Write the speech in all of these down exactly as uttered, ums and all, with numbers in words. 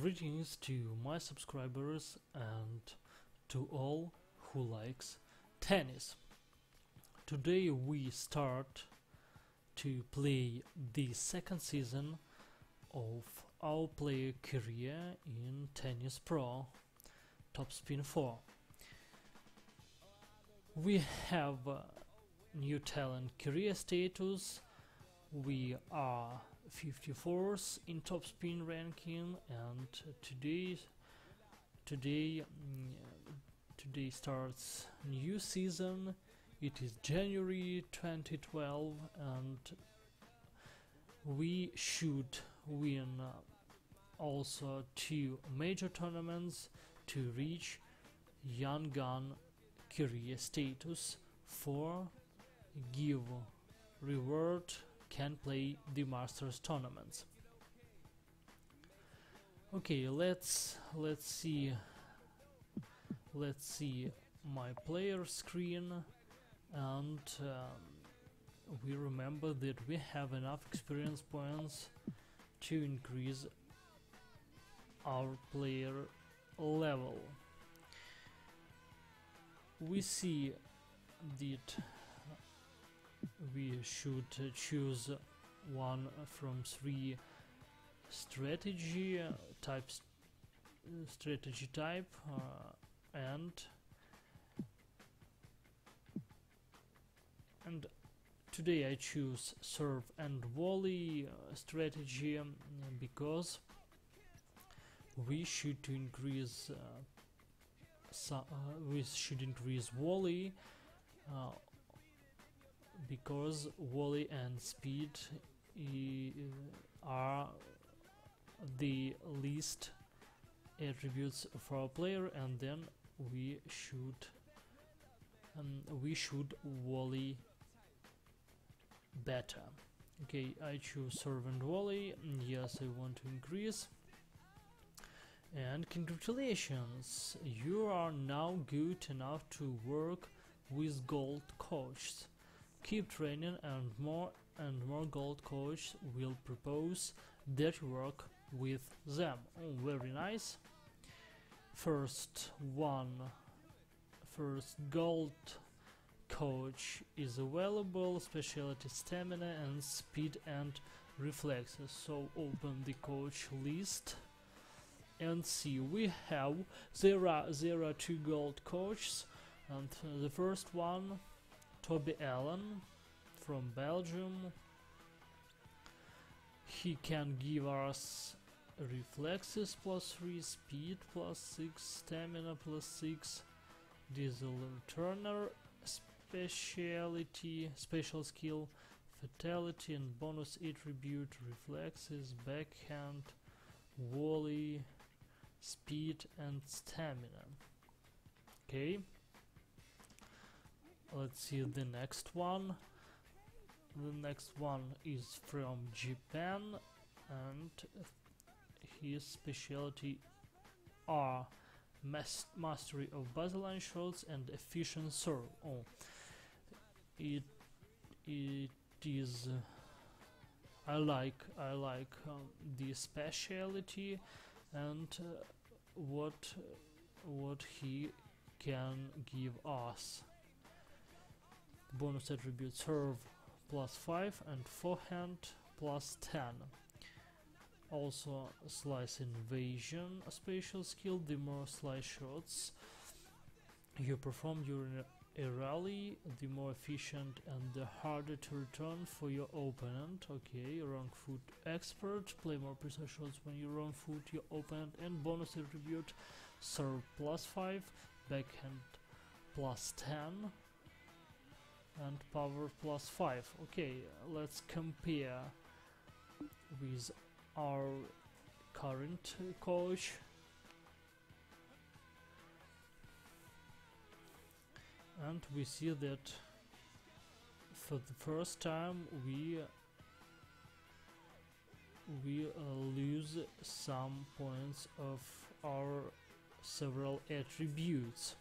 Greetings to my subscribers and to all who likes tennis. Today we start to play the second season of our player career in Tennis Pro Topspin four. We have uh, new talent career status. We are fifty-fourth in Topspin ranking, and today today mm, today starts new season. It is January twenty twelve, and we should win uh, also two major tournaments to reach Young Gun career status for give reward can play the Masters tournaments. Okay, let's let's see let's see my player screen, and um, we remember that we have enough experience points to increase our player level. We see that we should uh, choose one from three strategy uh, types uh, strategy type uh, and and today I choose serve and volley uh, strategy um, because we should to increase uh, so, uh, we should increase volley uh, because volley and speed e are the least attributes for our player, and then we should um, we should volley better. Okay, I choose serve and volley. Yes, I want to increase. And congratulations, you are now good enough to work with gold coaches. Keep training, and more and more gold coaches will propose that you work with them. Oh, very nice. First one, first gold coach is available, specialty stamina and speed and reflexes. So open the coach list and see, we have there are there are two gold coaches, and the first one, Toby Allen from Belgium. He can give us reflexes plus three, speed plus six, stamina plus six, diesel Turner, speciality, special skill, fatality and bonus attribute, reflexes, backhand, volley, speed and stamina. Okay. Let's see the next one. The next one is from Japan, and his specialty are mas mastery of baseline shots and efficient serve. Oh, it it is. Uh, I like I like um, the specialty and uh, what what he can give us. Bonus attribute serve plus five and forehand plus ten. Also slice invasion, a special skill. The more slice shots you perform during a rally, the more efficient and the harder to return for your opponent. Okay, wrong foot expert, play more precise shots when you wrong foot your opponent. And bonus attribute serve plus five, backhand plus ten, and power plus five. Okay, let's compare with our current coach. And we see that for the first time we we uh, lose some points of our several attributes.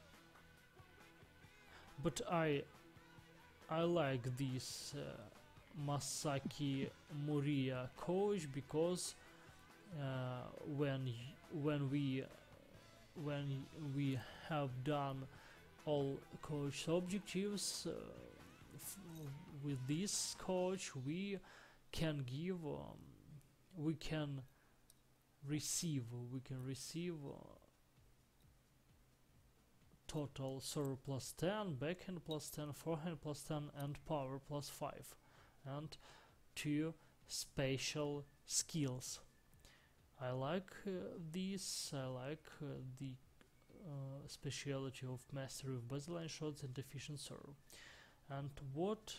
But I I like this uh, Masaki Moriya coach, because uh, when when we when we have done all coach objectives uh, with this coach, we can give um, we can receive we can receive uh, total serve plus ten, backhand plus ten, forehand plus ten, and power plus five, and two special skills. I like uh, this. I like uh, the uh, speciality of mastery of baseline shots and efficient serve. And what?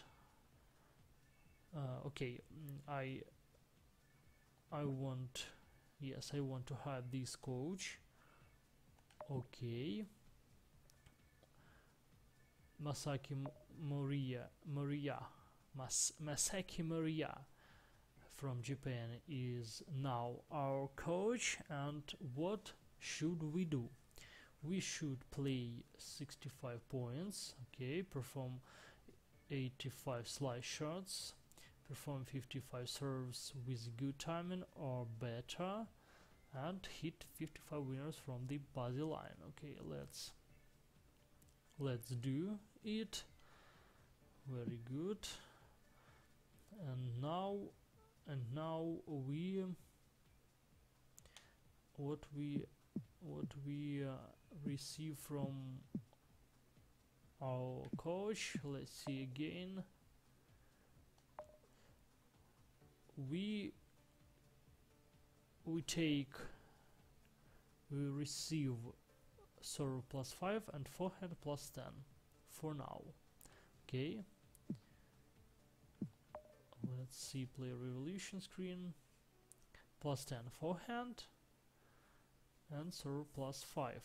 Uh, okay, I I want. Yes, I want to have this coach. Okay. Masaki Moriya, Moriya, Mas Masaki Moriya from Japan is now our coach. And what should we do? We should play sixty-five points, okay, perform eighty-five slice shots, perform fifty-five serves with good timing or better, and hit fifty-five winners from the buzzer line. Okay, let's let's do it. Very good. And now and now we what we what we uh, receive from our coach. Let's see again. We we take we receive serve plus five and forehand plus ten for now. Okay. Let's see player evolution screen. Plus ten forehand and serve plus five.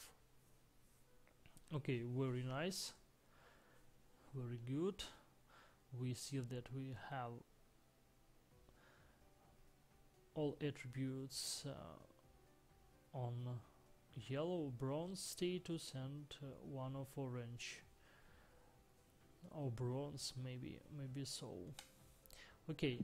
Okay, very nice. Very good. We see that we have all attributes uh, on yellow, bronze status, and uh, one of orange or bronze, maybe maybe so. Okay.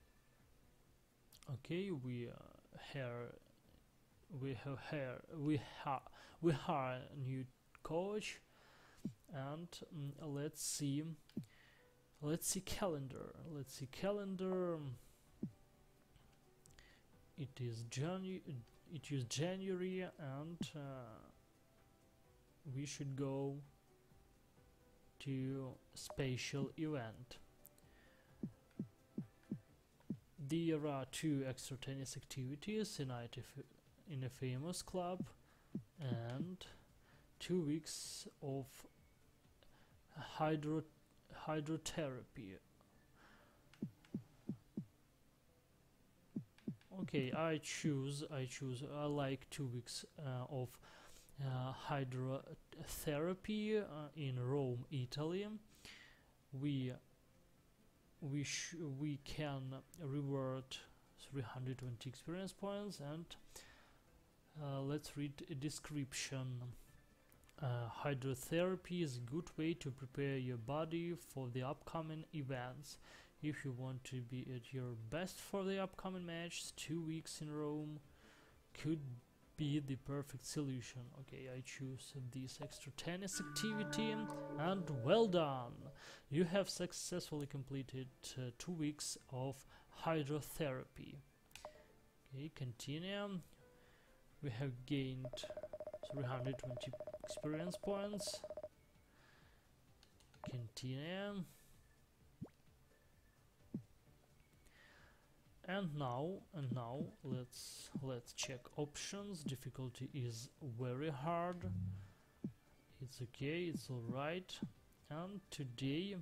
Okay, we uh, here we have here we have we have a new coach, and mm, let's see let's see calendar. Let's see calendar. It is January. It is January, and uh, we should go to special event. There are two extra tennis activities in, in a famous club, and two weeks of hydro hydrotherapy. Okay, I choose. I choose. I like two weeks uh, of uh, hydrotherapy uh, in Rome, Italy. We we sh we can reward three hundred twenty experience points, and uh, let's read a description. Uh, hydrotherapy is a good way to prepare your body for the upcoming events. If you want to be at your best for the upcoming match, two weeks in Rome could be the perfect solution. Okay, I choose this extra tennis activity, and well done! You have successfully completed uh, two weeks of hydrotherapy. Okay, continue. We have gained three hundred twenty experience points. Continue. And now, and now, let's let's check options. Difficulty is very hard. It's okay. It's all right. And today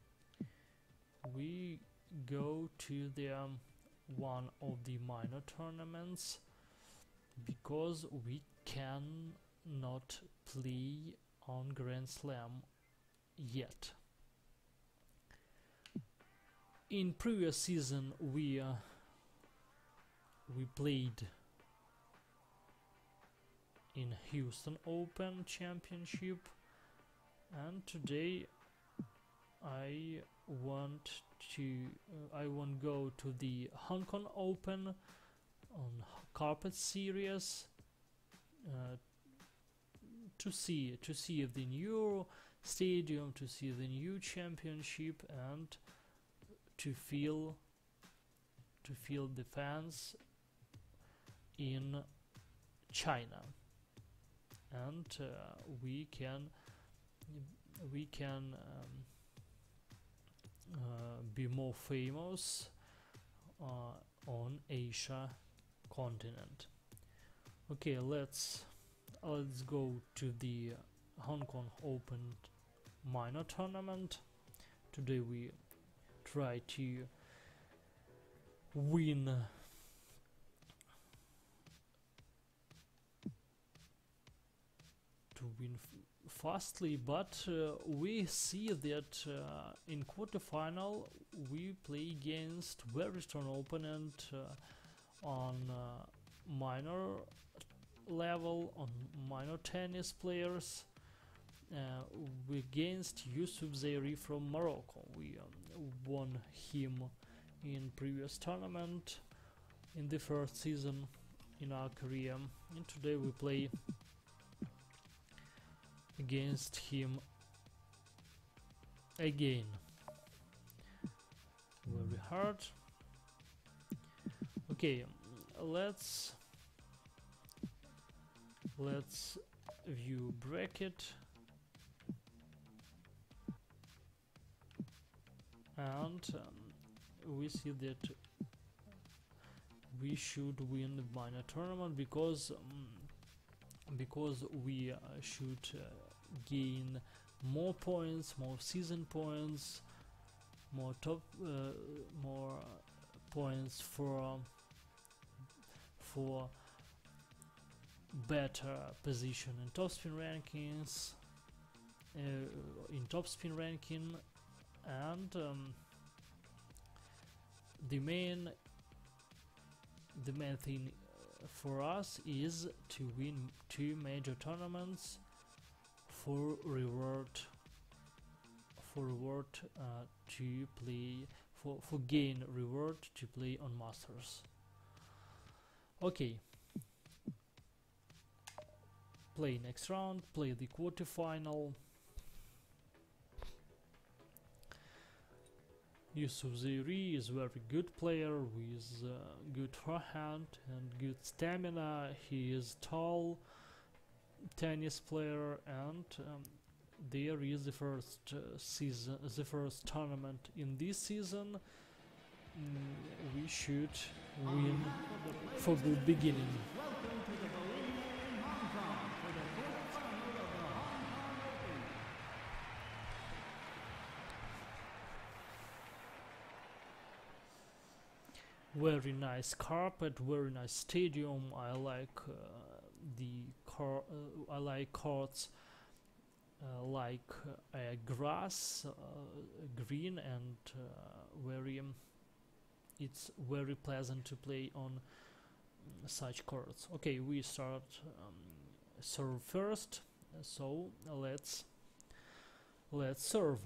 we go to the um, one of the minor tournaments, because we can not play on Grand Slam yet. In previous season we uh, we played in Houston Open Championship, and today I want to uh, I want go to the Hong Kong Open on Carpet Series uh, to see to see the new stadium, to see the new championship, and to feel to feel the fans in China. And uh, we can we can um, uh, be more famous uh, on Asia continent. Okay, let's let's go to the Hong Kong Open minor tournament. Today we try to win to win f fastly, but uh, we see that uh, in quarterfinal we play against very strong opponent uh, on uh, minor level, on minor tennis players. Uh, we against Yusuf Zairi from Morocco. We um, won him in previous tournament in the first season in our career, and today we play against him again. Very hard. Okay, let's let's view bracket, and um, we see that we should win the minor tournament because um, because we uh, should uh, gain more points, more season points, more top uh, more points for for better position in topspin rankings, uh, in topspin ranking, and um, the main the main thing for us is to win two major tournaments for reward for reward uh, to play for for gain reward to play on Masters. Okay, play next round, play the quarterfinal. Yusuf Zairi is a very good player with uh, good forehand and good stamina. He is tall tennis player, and um, there is the first uh, season, the first tournament in this season. Mm, we should win for good beginning. Very nice carpet, very nice stadium. I like uh, the car. Uh, I like courts uh, like uh, grass, uh, green, and uh, very. Um, it's very pleasant to play on um, such courts. Okay, we start um, serve first. So let's let's serve.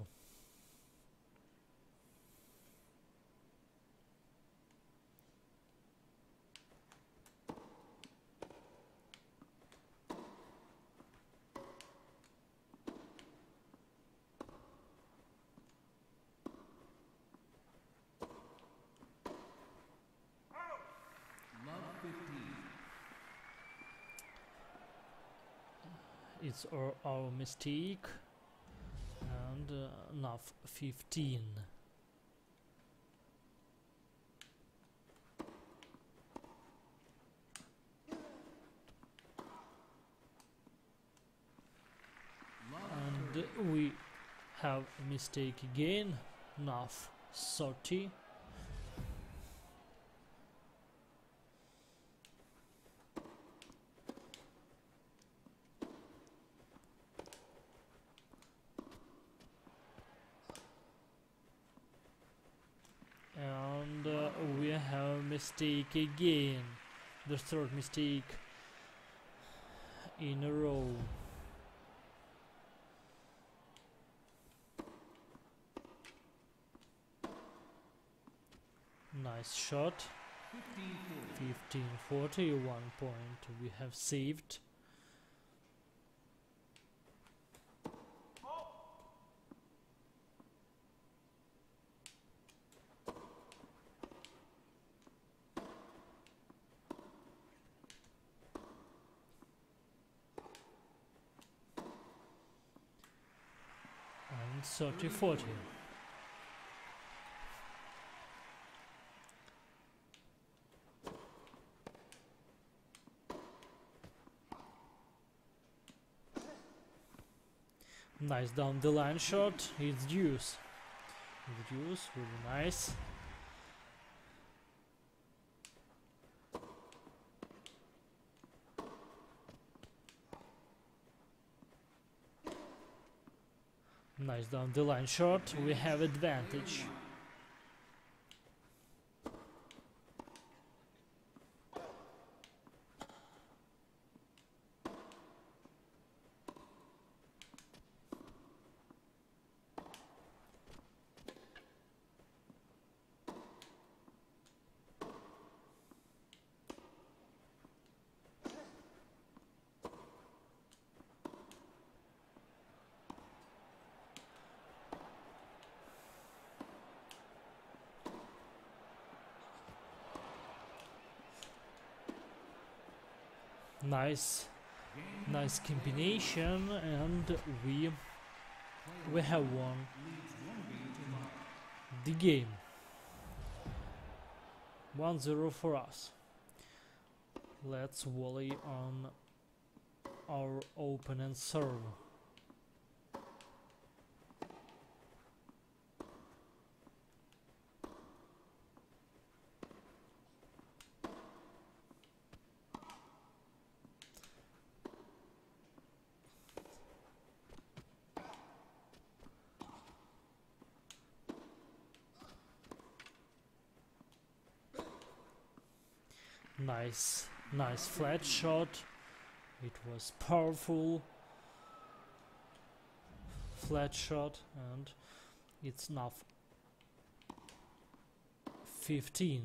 It's our, our mistake, and uh, now fifteen. And we have a mistake again, now thirty. And uh, we have a mistake again, the third mistake in a row. Nice shot. fifteen forty, one point we have saved. And thirty forty. Nice down the line shot. It's deuce. It's deuce, really nice. Nice down the line shot. We have advantage. Nice, nice combination, and we we have won the game. one zero for us. Let's volley on our opponent's serve. Nice, nice flat shot. It was powerful flat shot, and it's now fifteen.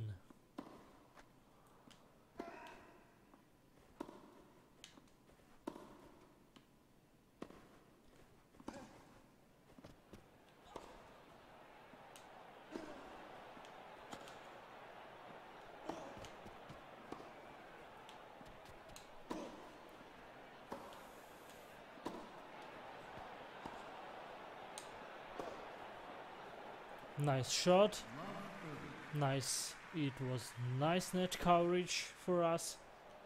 Nice shot. Nice. It was nice net coverage for us.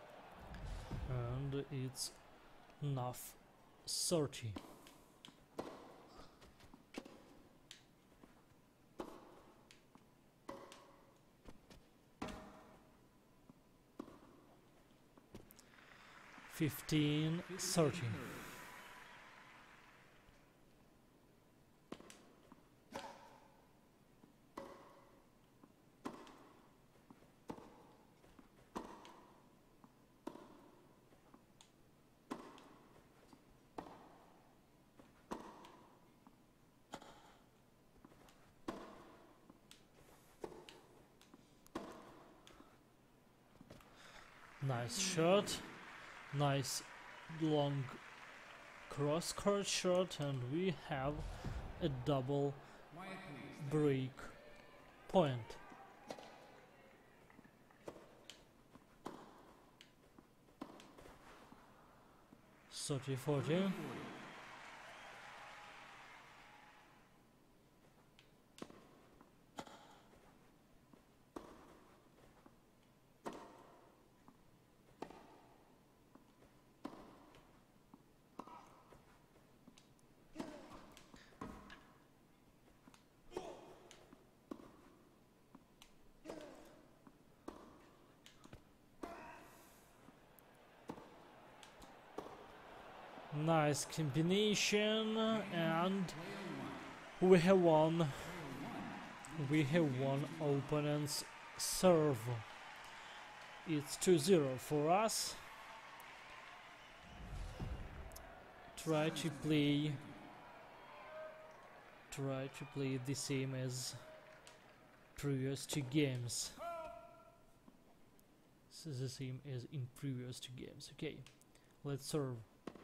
And it's enough thirty. Fifteen thirty. Nice shot, nice long cross court shot, and we have a double break point. thirty forty. Nice combination, and we have won. We have won opponent's serve. It's two zero for us. Try to play try to play the same as previous two games. This is the same as in previous two games. Okay, let's serve.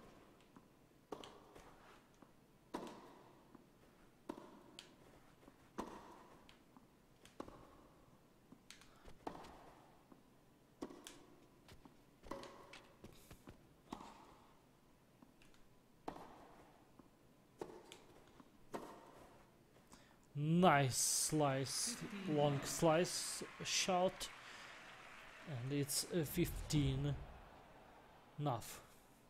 Nice slice, long slice shot, and it's uh, fifteen. Enough.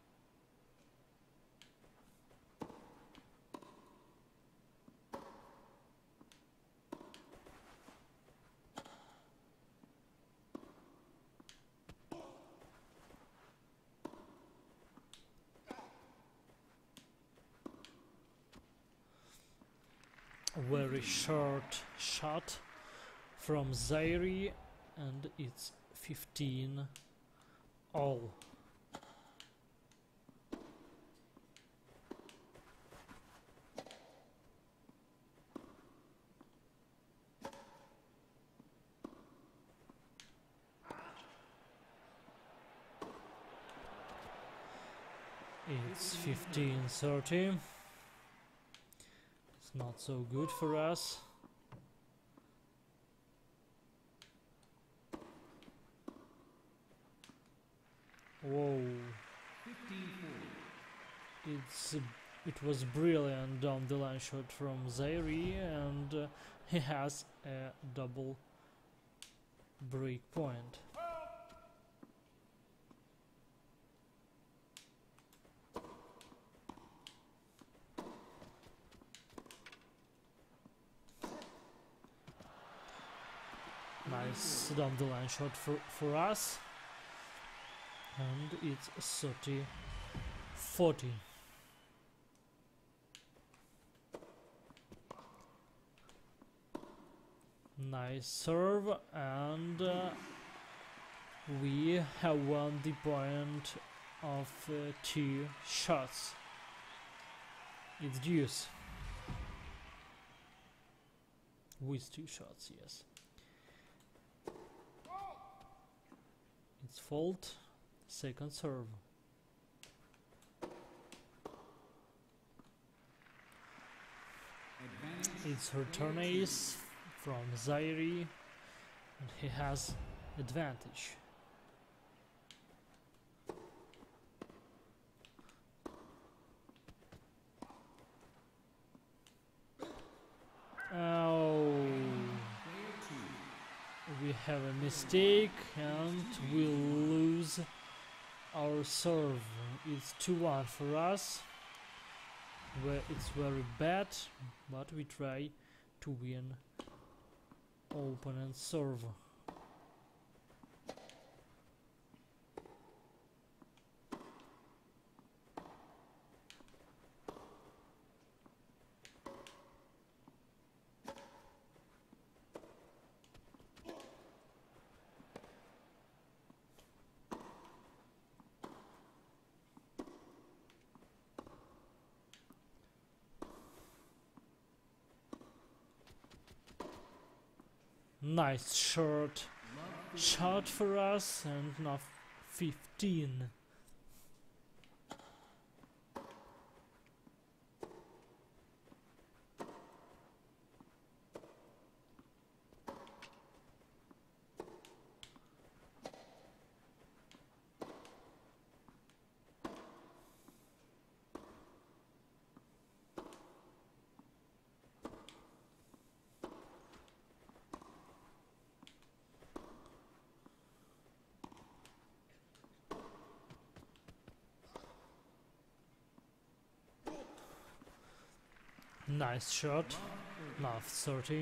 Very short shot from Zairi, and it's fifteen all. It's fifteen thirty. It's not so good for us. Whoa. It's uh, it was brilliant down the line shot from Zairi, and uh, he has a double break point. Nice down the line shot for, for us, and it's thirty forty. Nice serve, and uh, we have won the point of uh, two shots. It's deuce with two shots, yes. It's fault, second serve. It's return ace from Zairi, and he has advantage. Oh, we have a mistake and we'll lose our serve. It's two one for us. Where it's very bad, but we try to win opponent's serve. Nice short shot for us, and now fifteen. Nice shot, now thirty.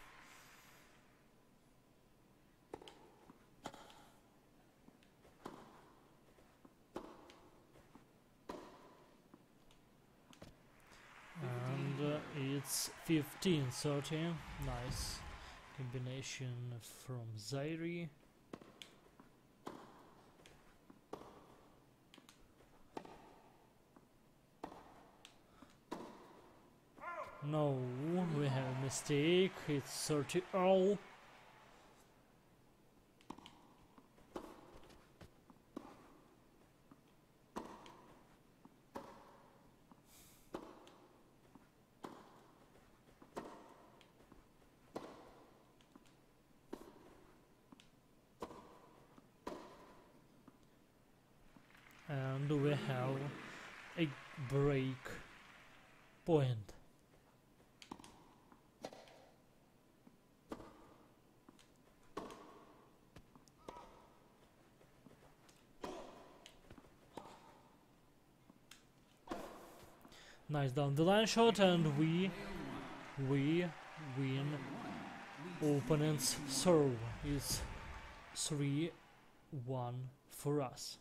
And uh, it's fifteen thirty. Nice combination from Zairi. No, we have a mistake. It's thirty all. and we have a break point. Nice down the line shot, and we we win opponent's serve. It's three one for us.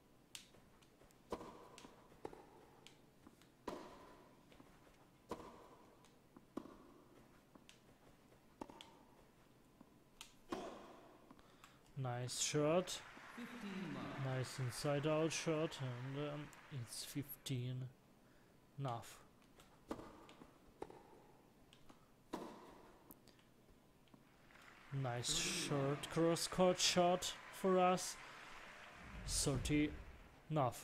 Nice shot, nice inside out shot, and um, it's fifteen enough. Nice short cross-court shot for us, thirty enough.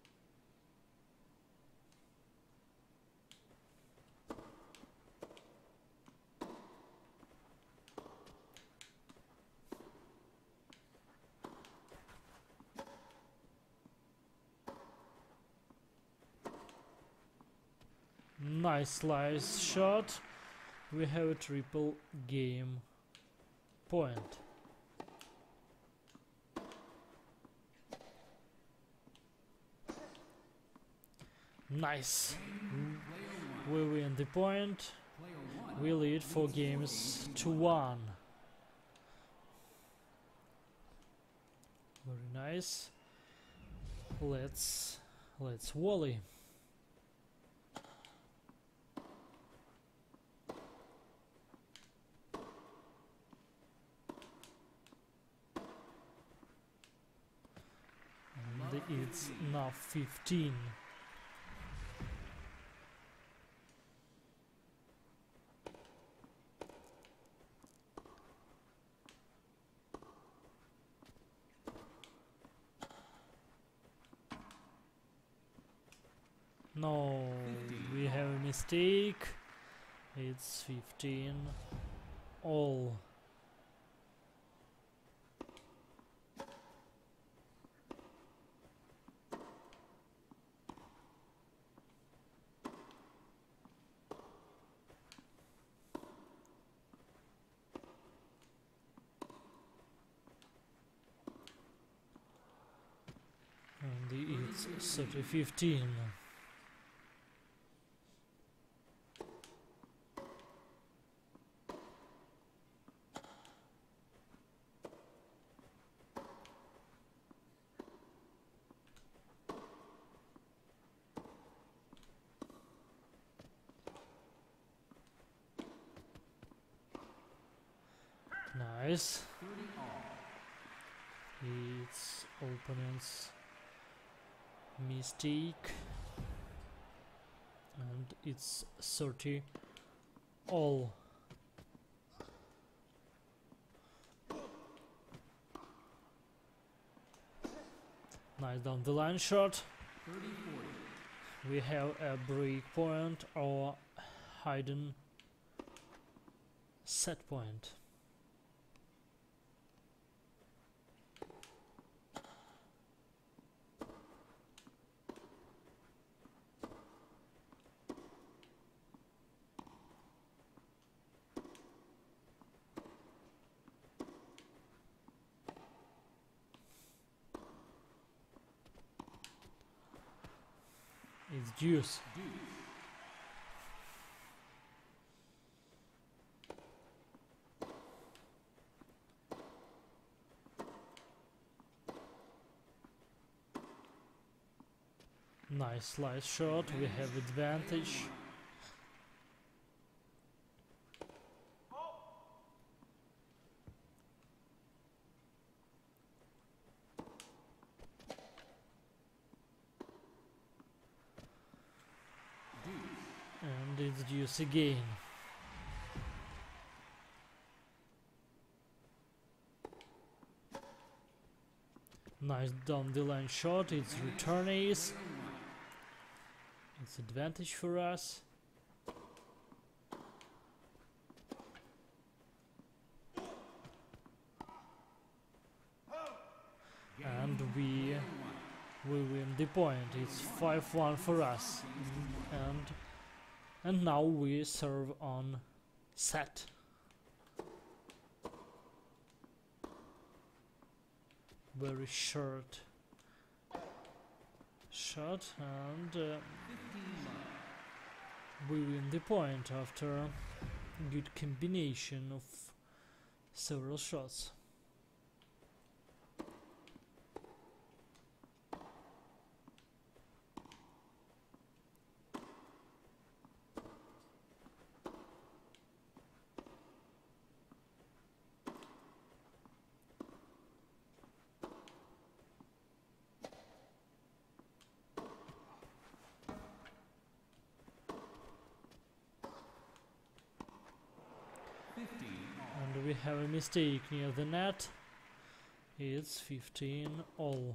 Nice slice shot. We have a triple game point. Nice. We win the point. We lead four games to one. Very nice. Let's let's volley. It's now fifteen. No, we have a mistake. It's fifteen all. And it's thirty fifteen. Nice. It's opponent's mistake, and it's thirty all. Nice down the line shot. We have a break point or hidden set point. It's deuce. Nice slice shot, we have advantage. And it's deuce again. Nice down the line shot, it's return ace. It's advantage for us. And we we win the point. It's five one for us, and and now we serve on set. Very short shot, and uh, we win the point after a good combination of several shots. And we have a mistake near the net. It's fifteen all.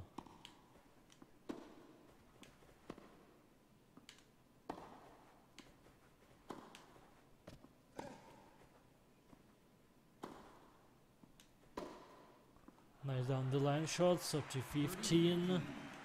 Nice down the line shots up to fifteen.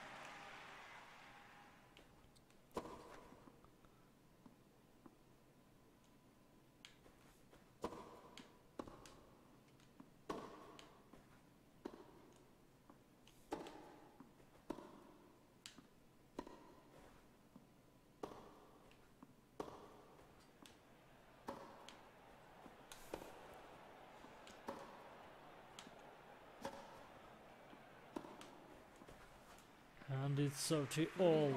And it's thirty all.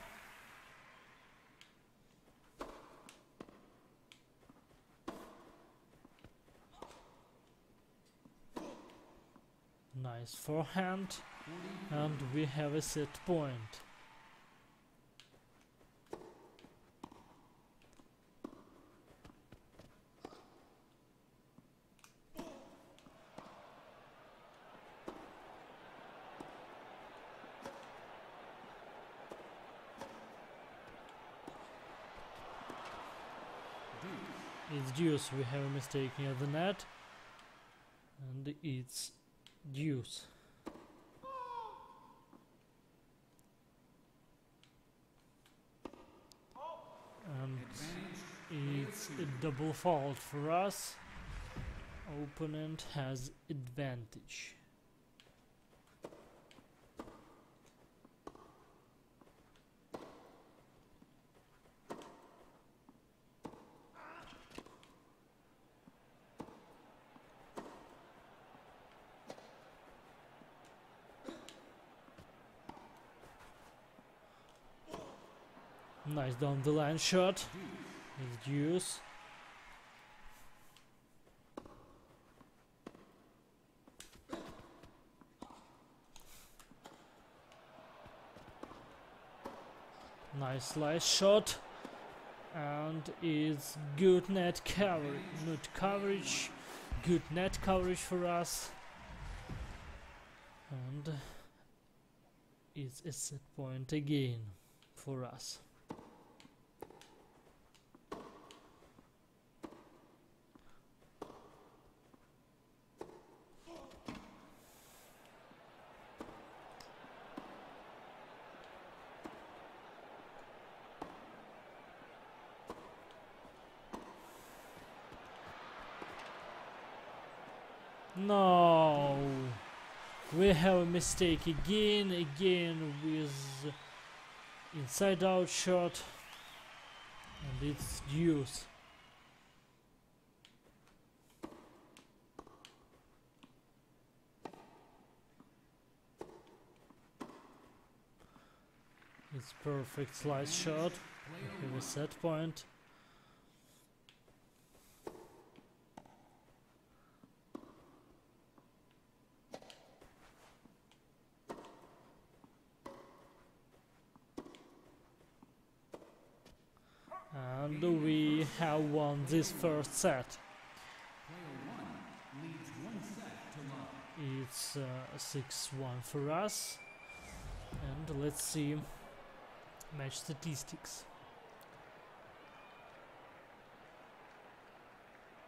Nice forehand, and we have a set point. It's deuce. We have a mistake near the net, and it's deuce. And it's a double fault for us. Opponent has advantage. Nice down the line shot. It's deuce. Nice slice shot, and it's good net coverage. Net coverage, good net coverage for us, and it's a set point again for us. No, we have a mistake again, again with inside out shot, and it's deuce. It's perfect slice shot. We have a set point. And we have won this first set. It's six one for us. And let's see match statistics.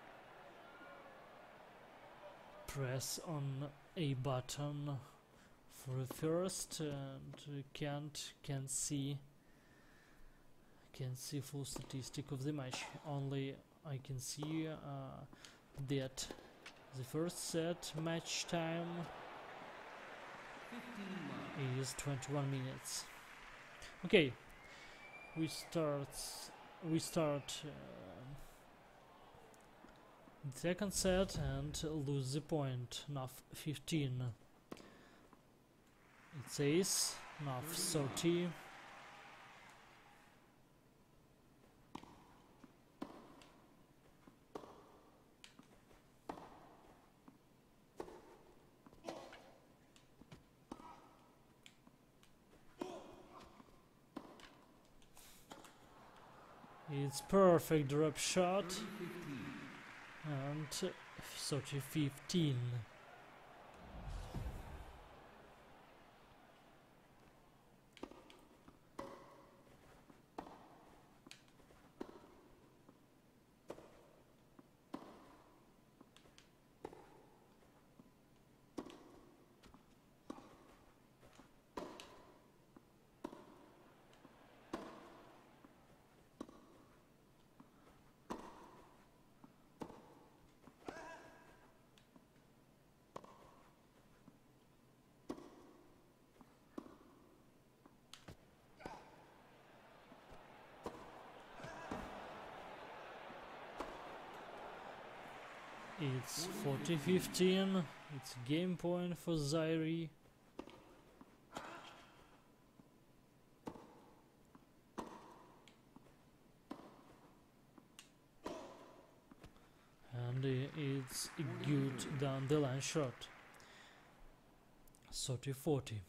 Press on a button for the first, and uh, can't can see can see full statistic of the match. Only I can see uh, that the first set match time is twenty-one minutes. Okay, we start we start uh, the second set and lose the point. Now fifteen. It says now thirty. It's perfect drop shot, and thirty fifteen. It's forty fifteen, it's game point for Zairi. And uh, it's a good down the line shot. thirty forty.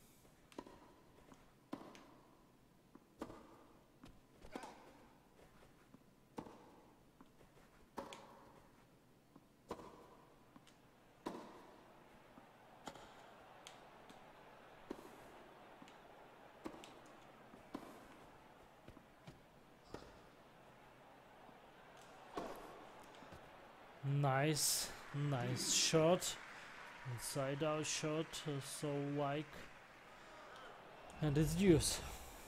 Nice, nice shot, inside out shot, uh, so like, and it's deuce.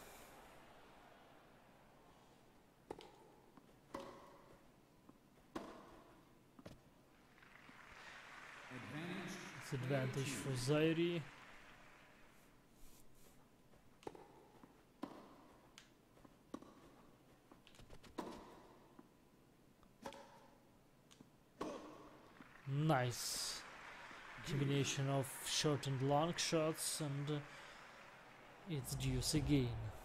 It's advantage for Zairi. Nice combination of short and long shots, and uh, it's deuce again.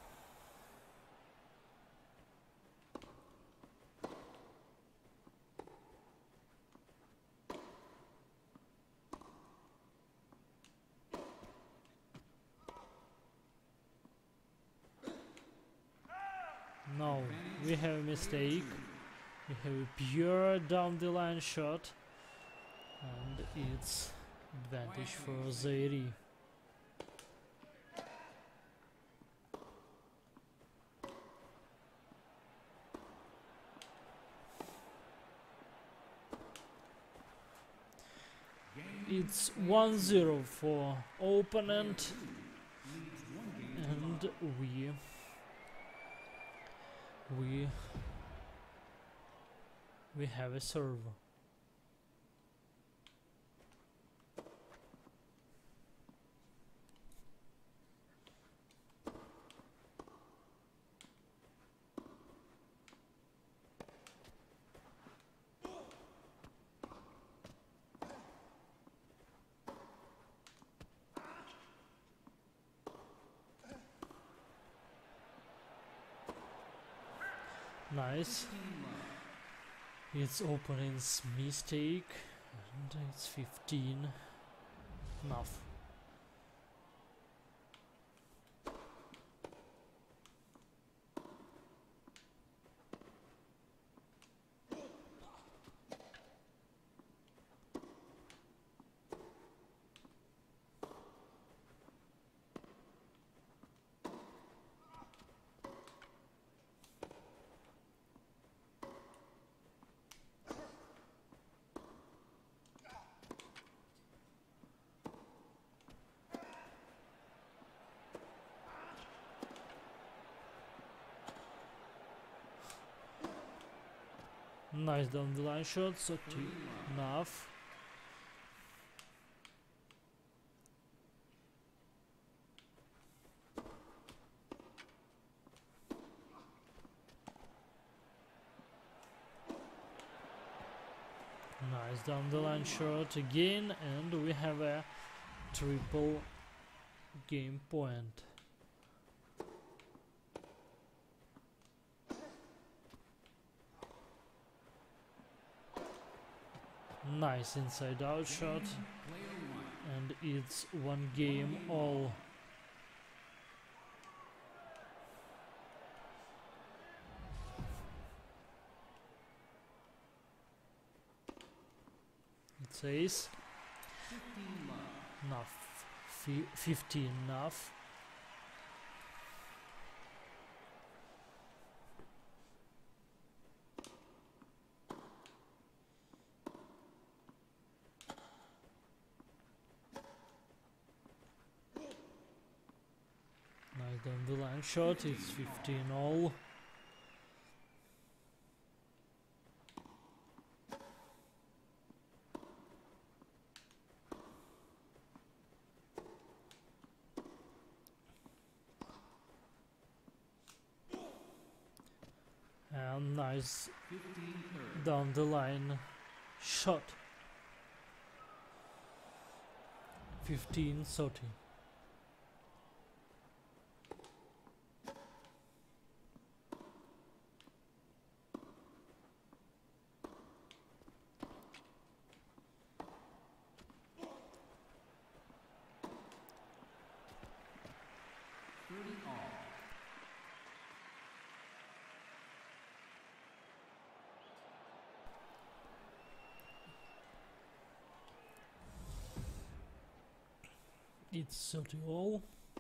No, we have a mistake. We have a pure down the line shot. And it's advantage for Zairi. It's one zero for opponent, and we we we have a serve. Nice. It's opponent's mistake, and it's fifteen. Enough. Nice down the line shot, so enough. Nice down the line shot again, and we have a triple game point. Nice inside out shot, and it's one game all. It says enough, fifteen enough. Nice down the line shot, it's fifteen all. And nice down the line shot. fifteen thirty. It's thirty all.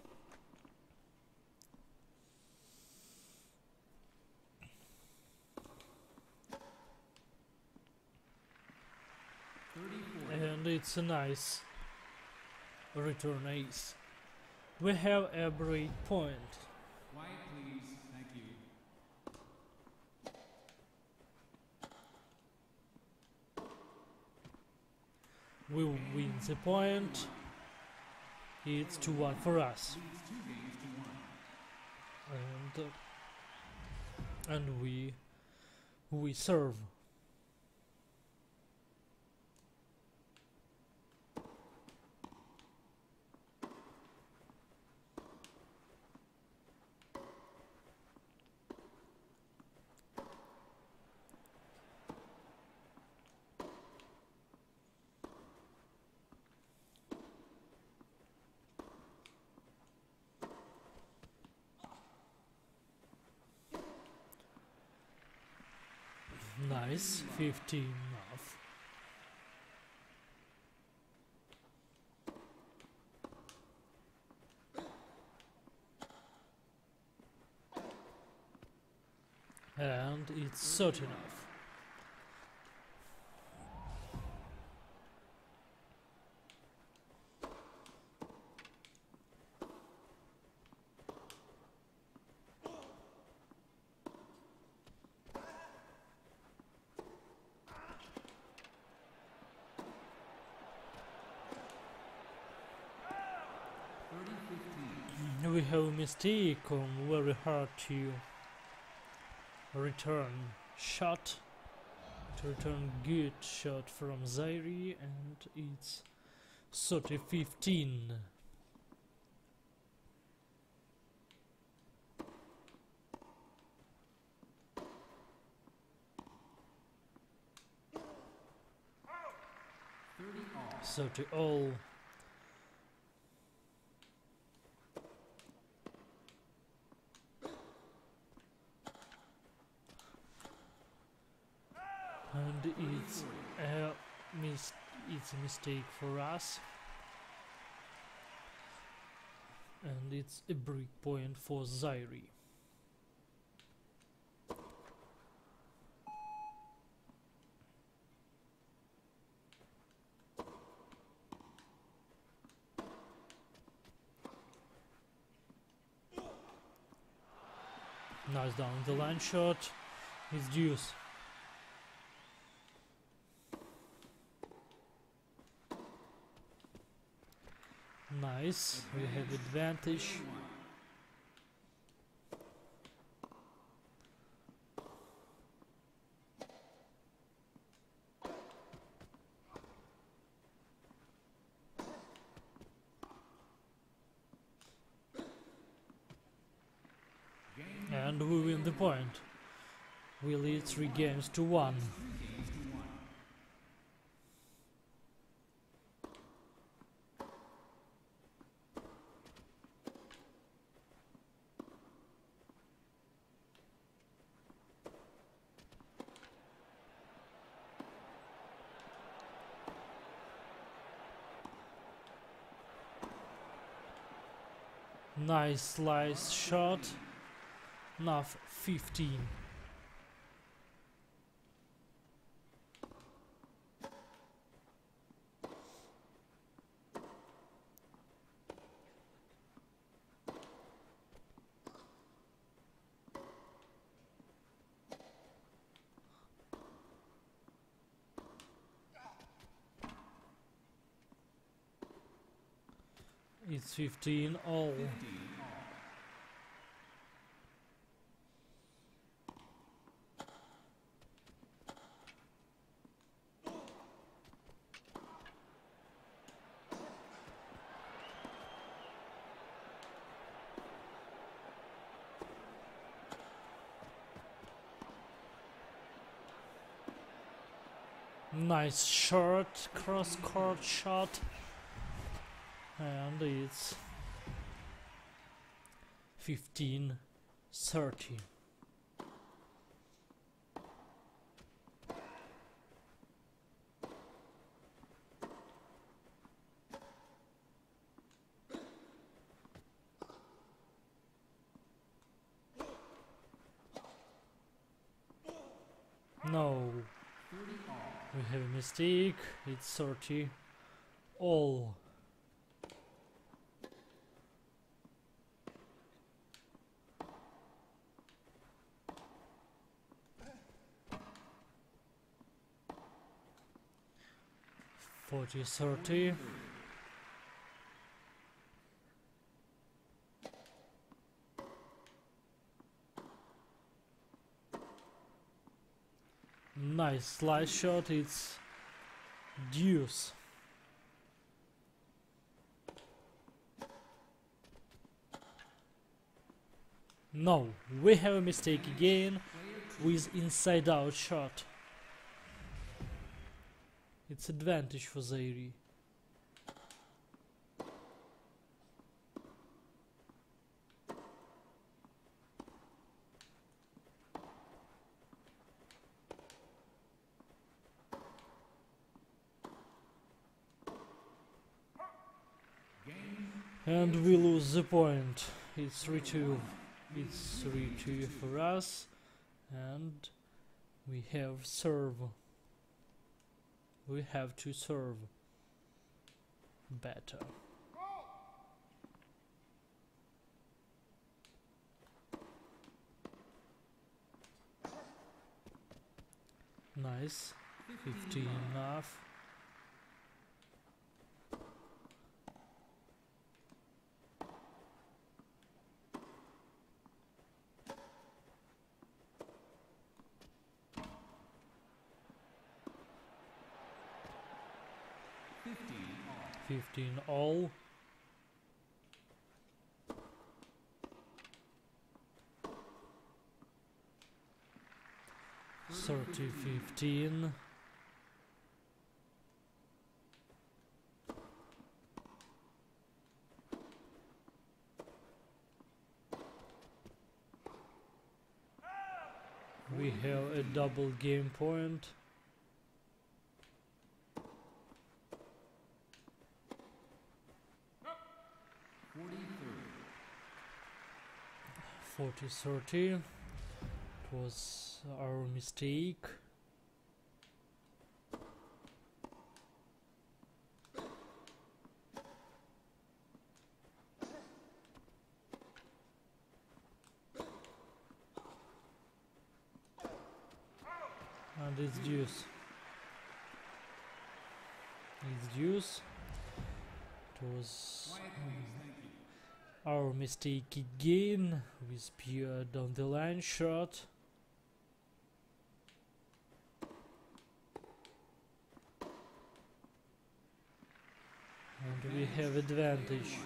And it's a nice return ace. We have a break point. Quiet, please. Thank you. We win the point. It's two one for us. And uh, and we we serve. Nice, fifteen off. And it's thirty enough. We have a mistake on very hard to return shot, to return good shot from Zairi, and it's thirty fifteen. thirty all. And it's a mis it's a mistake for us, and it's a break point for Zairi. Nice down the line shot. It's deuce. Nice, we have advantage. And we win the point. We lead three games to one. Nice slice shot. Now fifteen. It's fifteen all. Nice short cross court shot, and it's fifteen thirty. No. We have a mistake, it's thirty all. forty thirty. Nice slice shot, it's deuce. No, we have a mistake again with inside out shot. It's advantage for Zaire. And we lose the point. It's three two. It's three two for us. And we have serve. We have to serve better. Nice. fifteen enough. fifteen all. thirty fifteen. We have a double game point. forty thirty. It was our mistake. And it's deuce. It's deuce. It was Quiet, um, please. Thank you. our mistake again. We speared down the line shot. And we have advantage.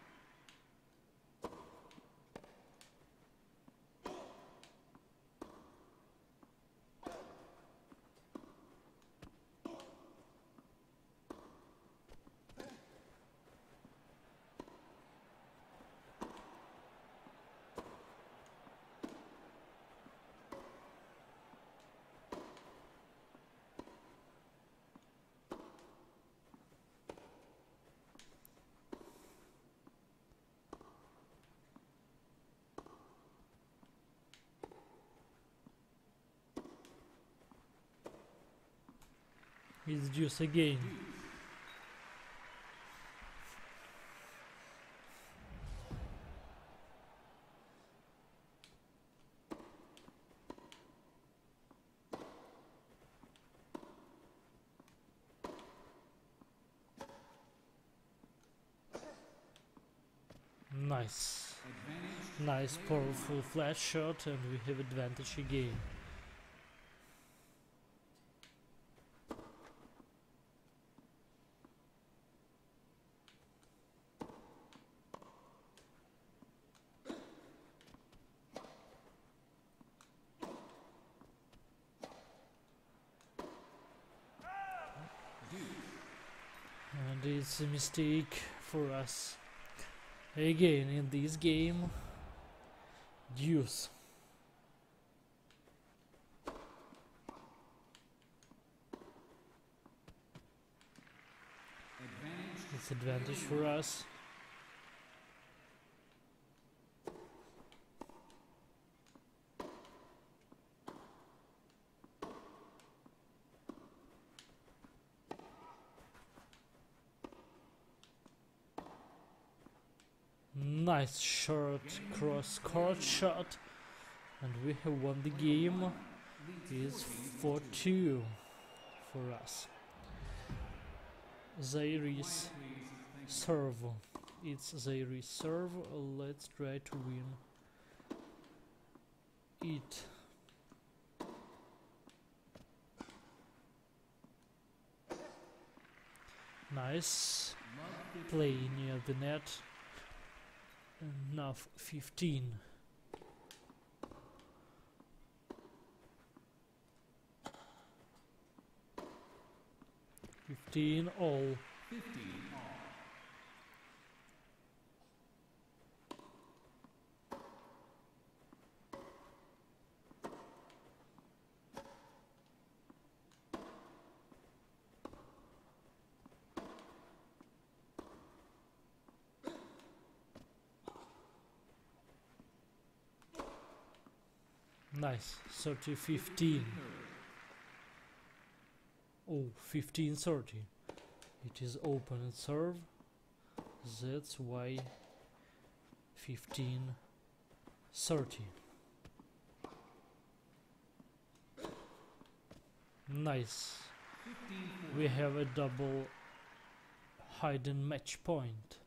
It's deuce again. Nice. Advantage. Nice powerful flat shot, and we have advantage again. And it's a mistake for us. Again in this game, deuce. Advantage. It's advantage for us. Nice short cross court shot, and we have won the game. It's four two for us. Zairi's serve. It's Zairi's serve. Let's try to win it. Nice play near the net. Enough fifteen. Fifteen all. Fifteen all. Nice. thirty fifteen. Oh, fifteen thirty. It is open and serve. That's why fifteen thirty. Nice. We have a double hidden match point.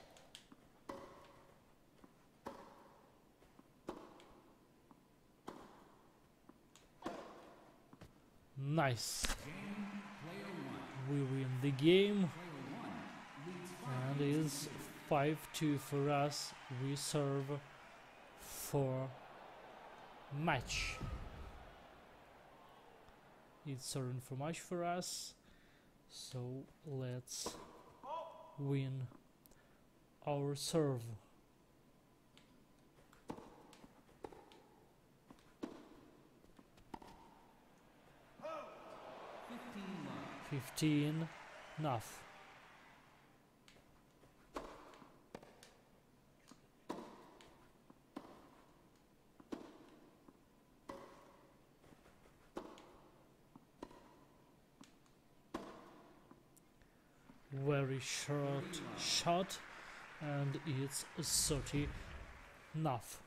Nice. We win the game, and it's five two for us. We serve for match. It's serving for match for us, so let's win our serve. Fifteen, enough. Very short shot, and it's thirty, enough.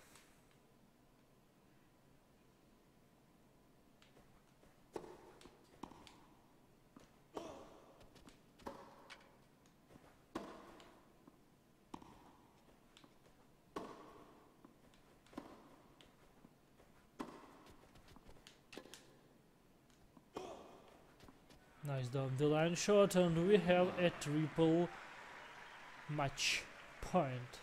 Nice down the line shot, and we have a triple match point.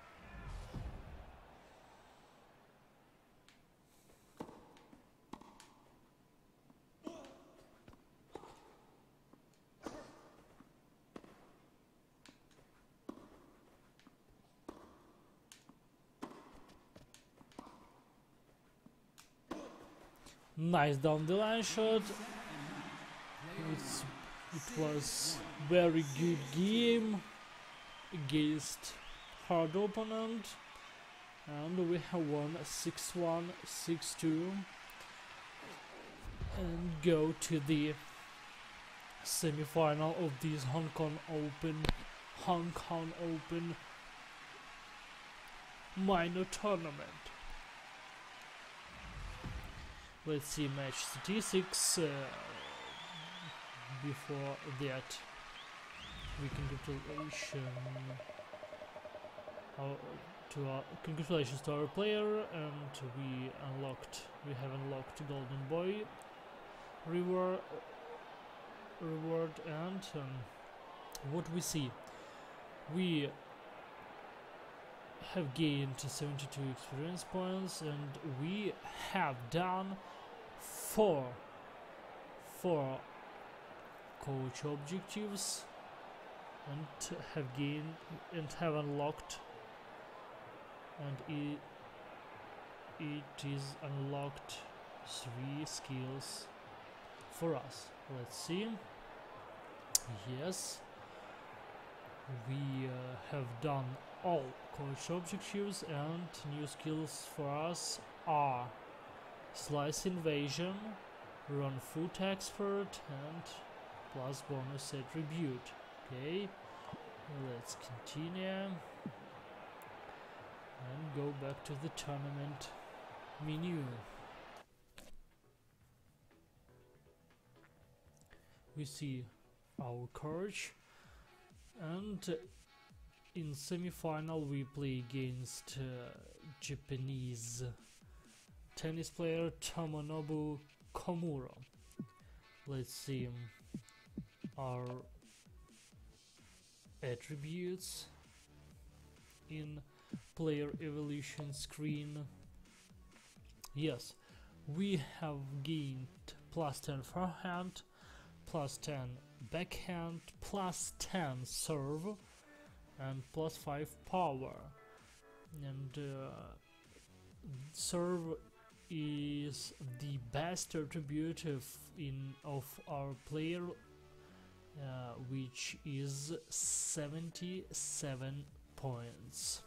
Nice down the line shot. It's, it was very good game against hard opponent, and we have won six one, six two, and go to the semi-final of this Hong Kong Open, Hong Kong Open minor tournament. Let's see match statistics. Uh, before that, we congratulation our, to our congratulations to our player, and we unlocked we have unlocked Golden Boy reward reward and um, what we see, we have gained seventy-two experience points, and we have done four four coach objectives, and have gained and have unlocked, and it, it is unlocked three skills for us. Let's see. Yes, we uh, have done all coach objectives, and new skills for us are Slice Invasion, Run Foot Expert, and plus bonus attribute. Okay, let's continue and go back to the tournament menu. We see our coach, and uh, in semi-final we play against uh, Japanese tennis player Tomonobu Komuro. Let's see our attributes in player evolution screen. Yes, we have gained plus ten forehand, plus ten backhand, plus ten serve, and plus five power. And uh, serve is the best attribute of in of our player, uh, which is seventy-seven points.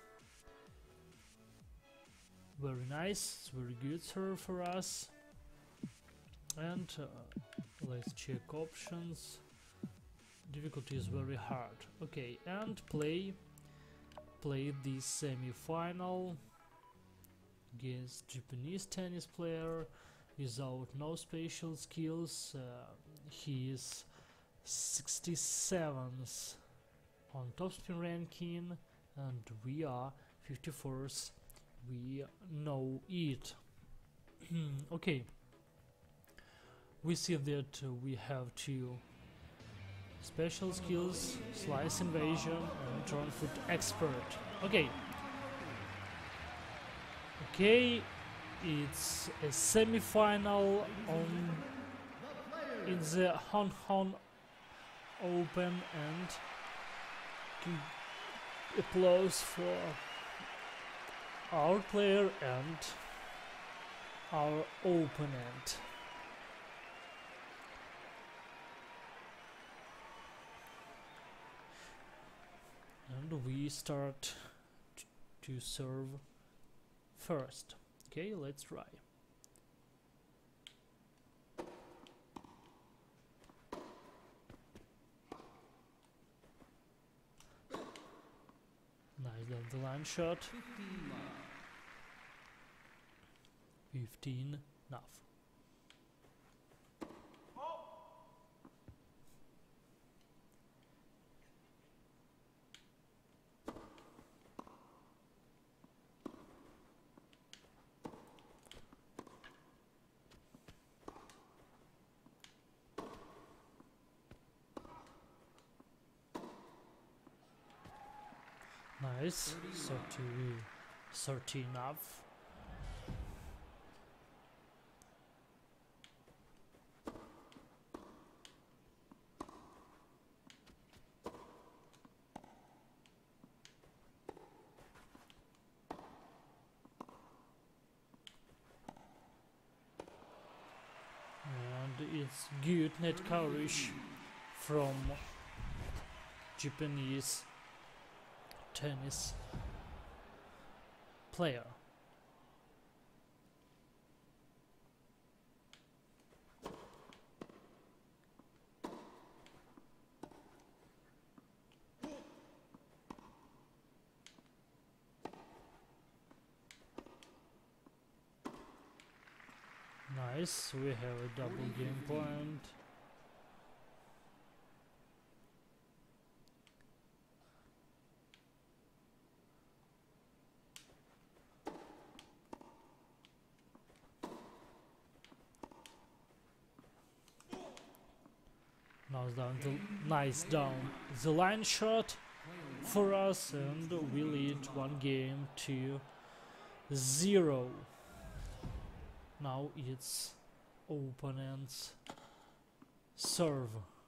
Very nice, it's very good serve for us. And uh, let's check options. Difficulty is very hard. Okay, and play play the semi-final against Japanese tennis player without no special skills. Uh, he is sixty-seventh on topspin ranking, and we are fifty-fourth. We know it. Okay, we see that uh, we have two special skills: Slice Invasion and Run Foot Expert. Okay. Okay, it's a semi-final on in the Hong Kong Open, and applause for our player and our opponent. And we start t to serve first. Okay, let's try. Nice down the line shot. fifteen enough. Nice. thirty, thirty enough. And it's good net coverage from Japanese tennis player. Nice, we have a double game point. Now it's down the nice down the line shot for us, and we lead one game to zero. Now it's opponent's serve.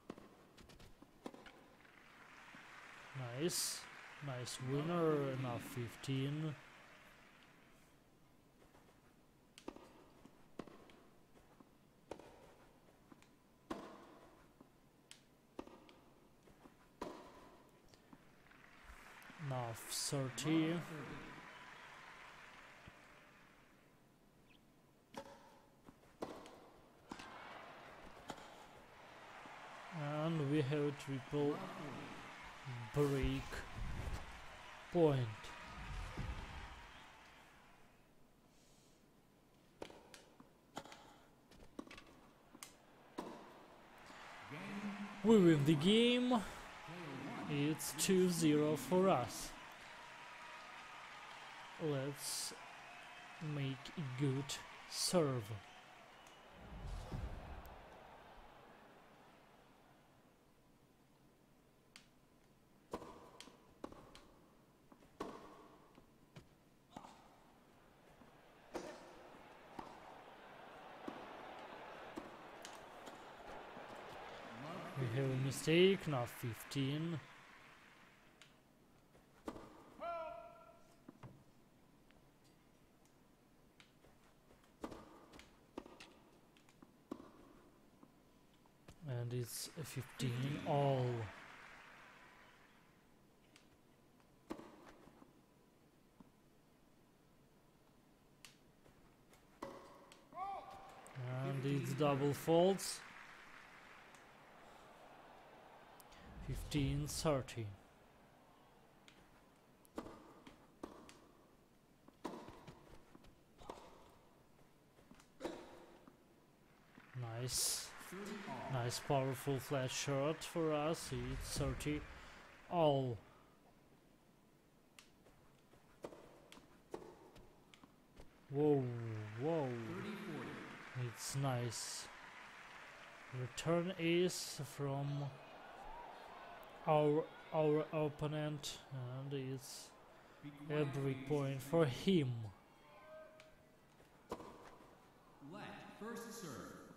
Nice, nice winner. Now fifteen. Now thirty. And we have a triple break point. We win the game. It's two zero for us. Let's make a good serve. We have a mistake, now fifteen. And it's a fifteen all. And it's double faults. fifteen thirty. Nice. Nice powerful flat shot for us. It's thirty all. Whoa, whoa. It's nice. Return ace from our our opponent, and it's a break point for him. Let first serve.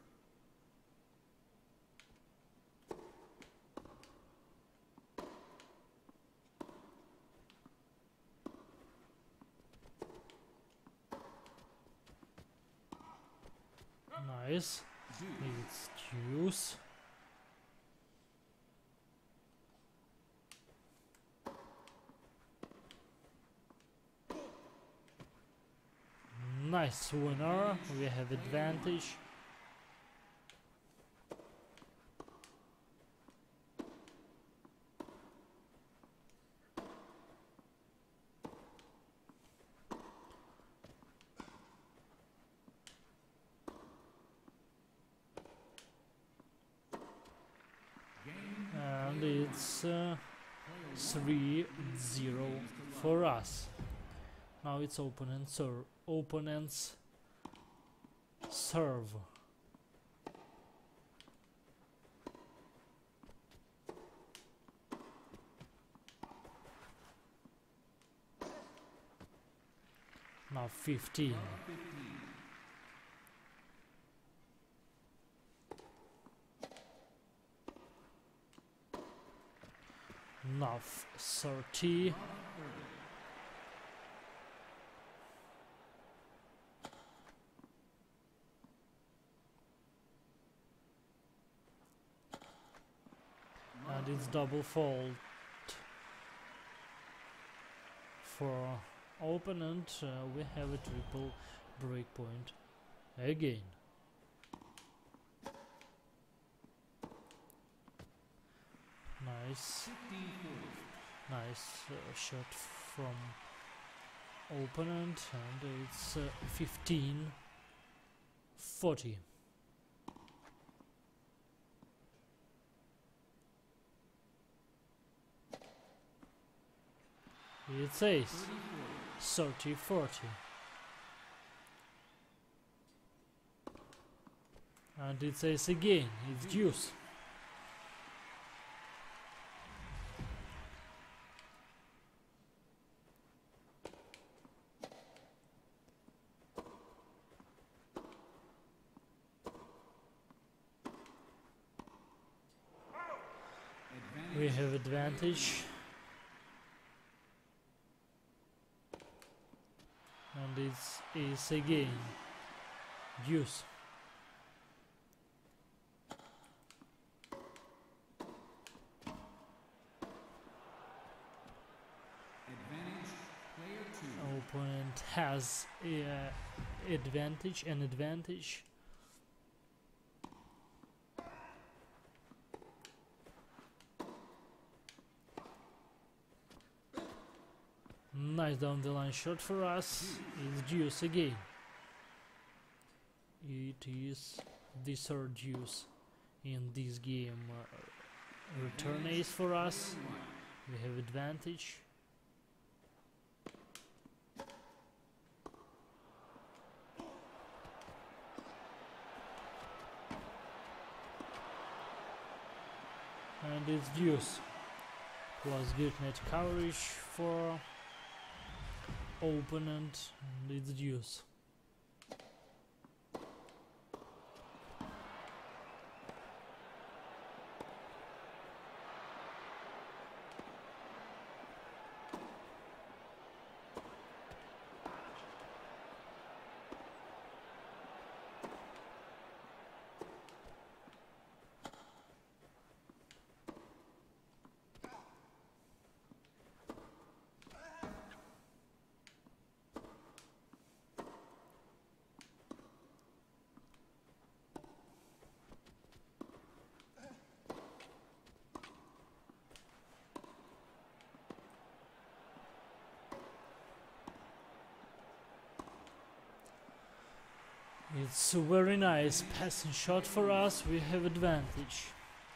Nice. It's deuce. Nice winner. We have advantage. And it's uh, three zero for us. Now it's opponent serve. Opponent's serve. Now fifteen. fifteen. Now thirty. And it's double fault for opponent. Uh, we have a triple breakpoint again. Nice, nice uh, shot from opponent, and it's uh, fifteen forty. It's ace. thirty forty. And it's ace again. It's deuce. We have advantage. And it's ace again. Deuce. Advantage, player two. Opponent has uh, advantage, an advantage. Nice down the line shot for us. It's deuce again. It is the third deuce in this game. Uh, return ace for us. We have advantage. And it's deuce. Plus good net coverage for opponent, and it's deuce. It's a very nice passing shot for us. We have advantage.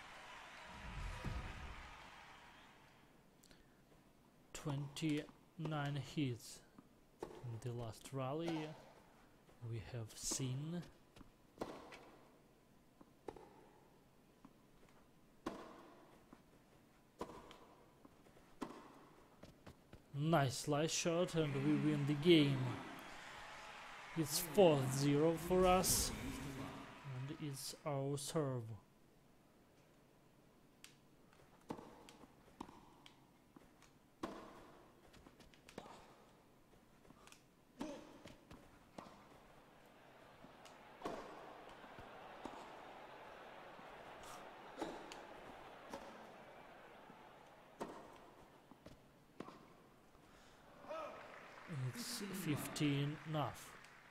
twenty-nine hits in the last rally we have seen. Nice slice shot, and we win the game. It's four zero for us, and it's our serve. It's fifteen enough.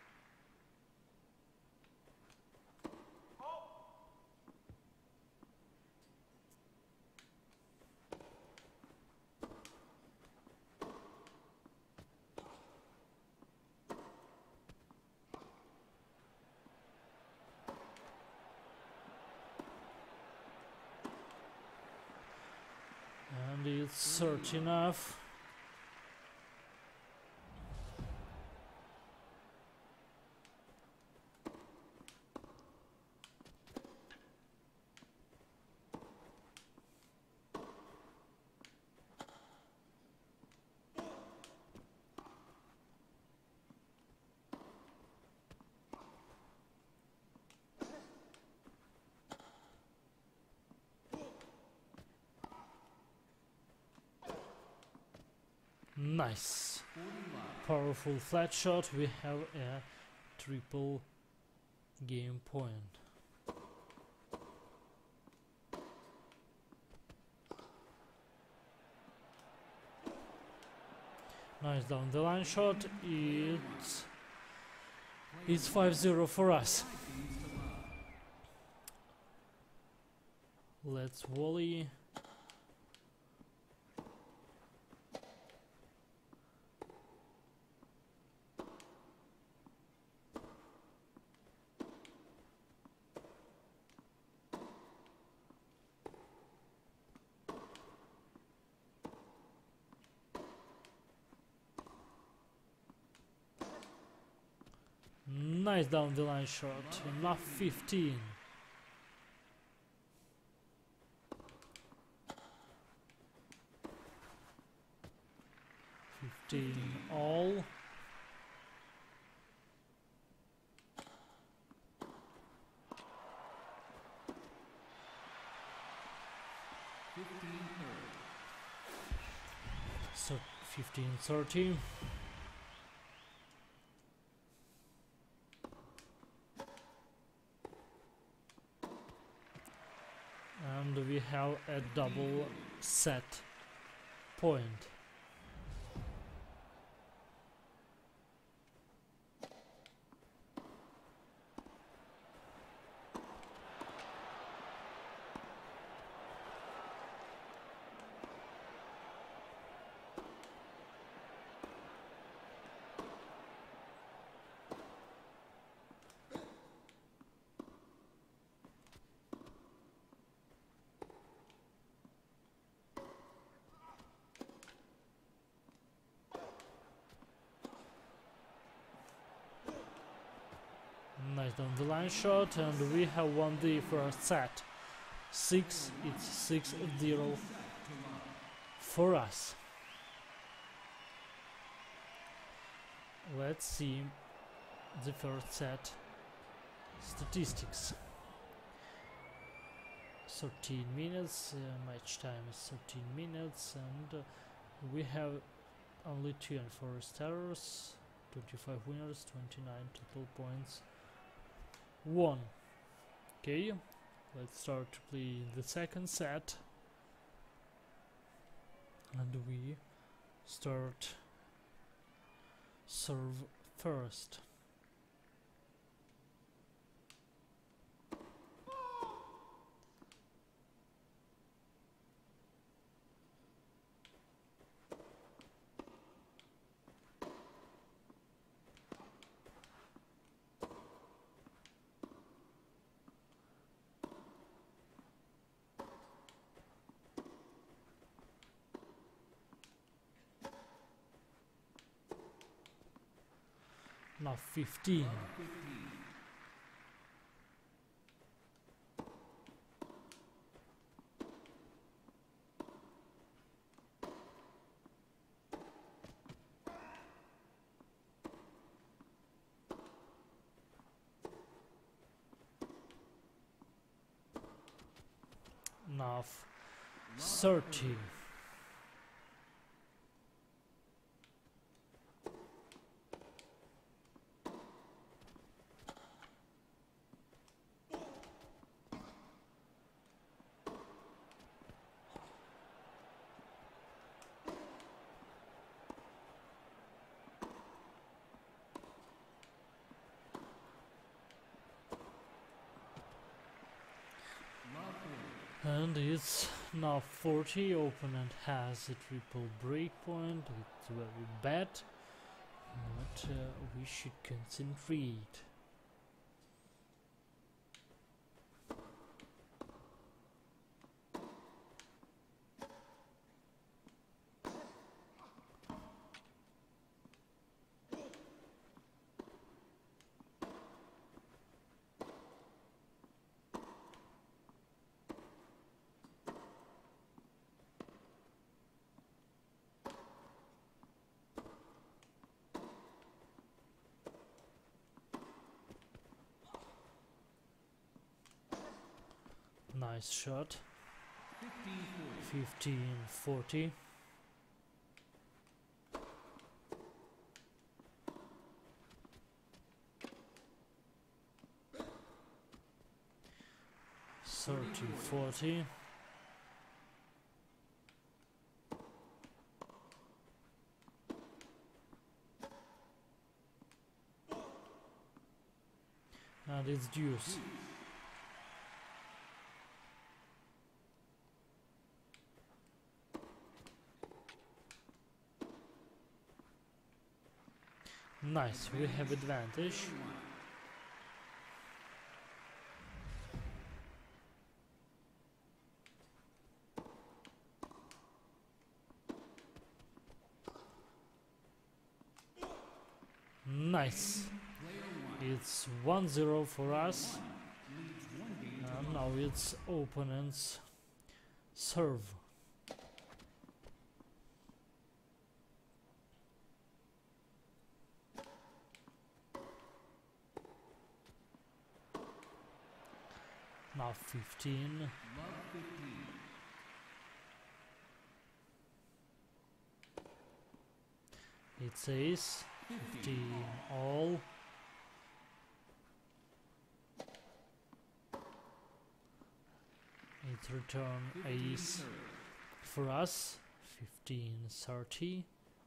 And it's thirty enough. Nice. forty love. Powerful flat shot. We have a triple game point. Nice down the line shot. It's it's five zero for us. Let's volley. Nice down the line shot. Enough fifteen. fifteen all. fifteen thirty. So fifteen thirty. And we have a double set point. Nice down the line shot, and we have won the first set. Six, it's six zero for us. Let's see the first set statistics. thirteen minutes, uh, match time is thirteen minutes, and uh, we have only two and four starters, twenty-five winners, twenty-nine total points. One. Okay, let's start to play the second set, and we start serve first. Now fifteen. Now thirty. And it's now forty. Opponent has a triple break point. It's very bad, but uh, we should concentrate. Nice shot. fifteen forty. forty. And it's deuce. Nice, we have advantage. Nice. It's one zero for us. And now it's opponent's serve. Now fifteen. It's ace. fifteen all. It's return ace for us. fifteen thirty.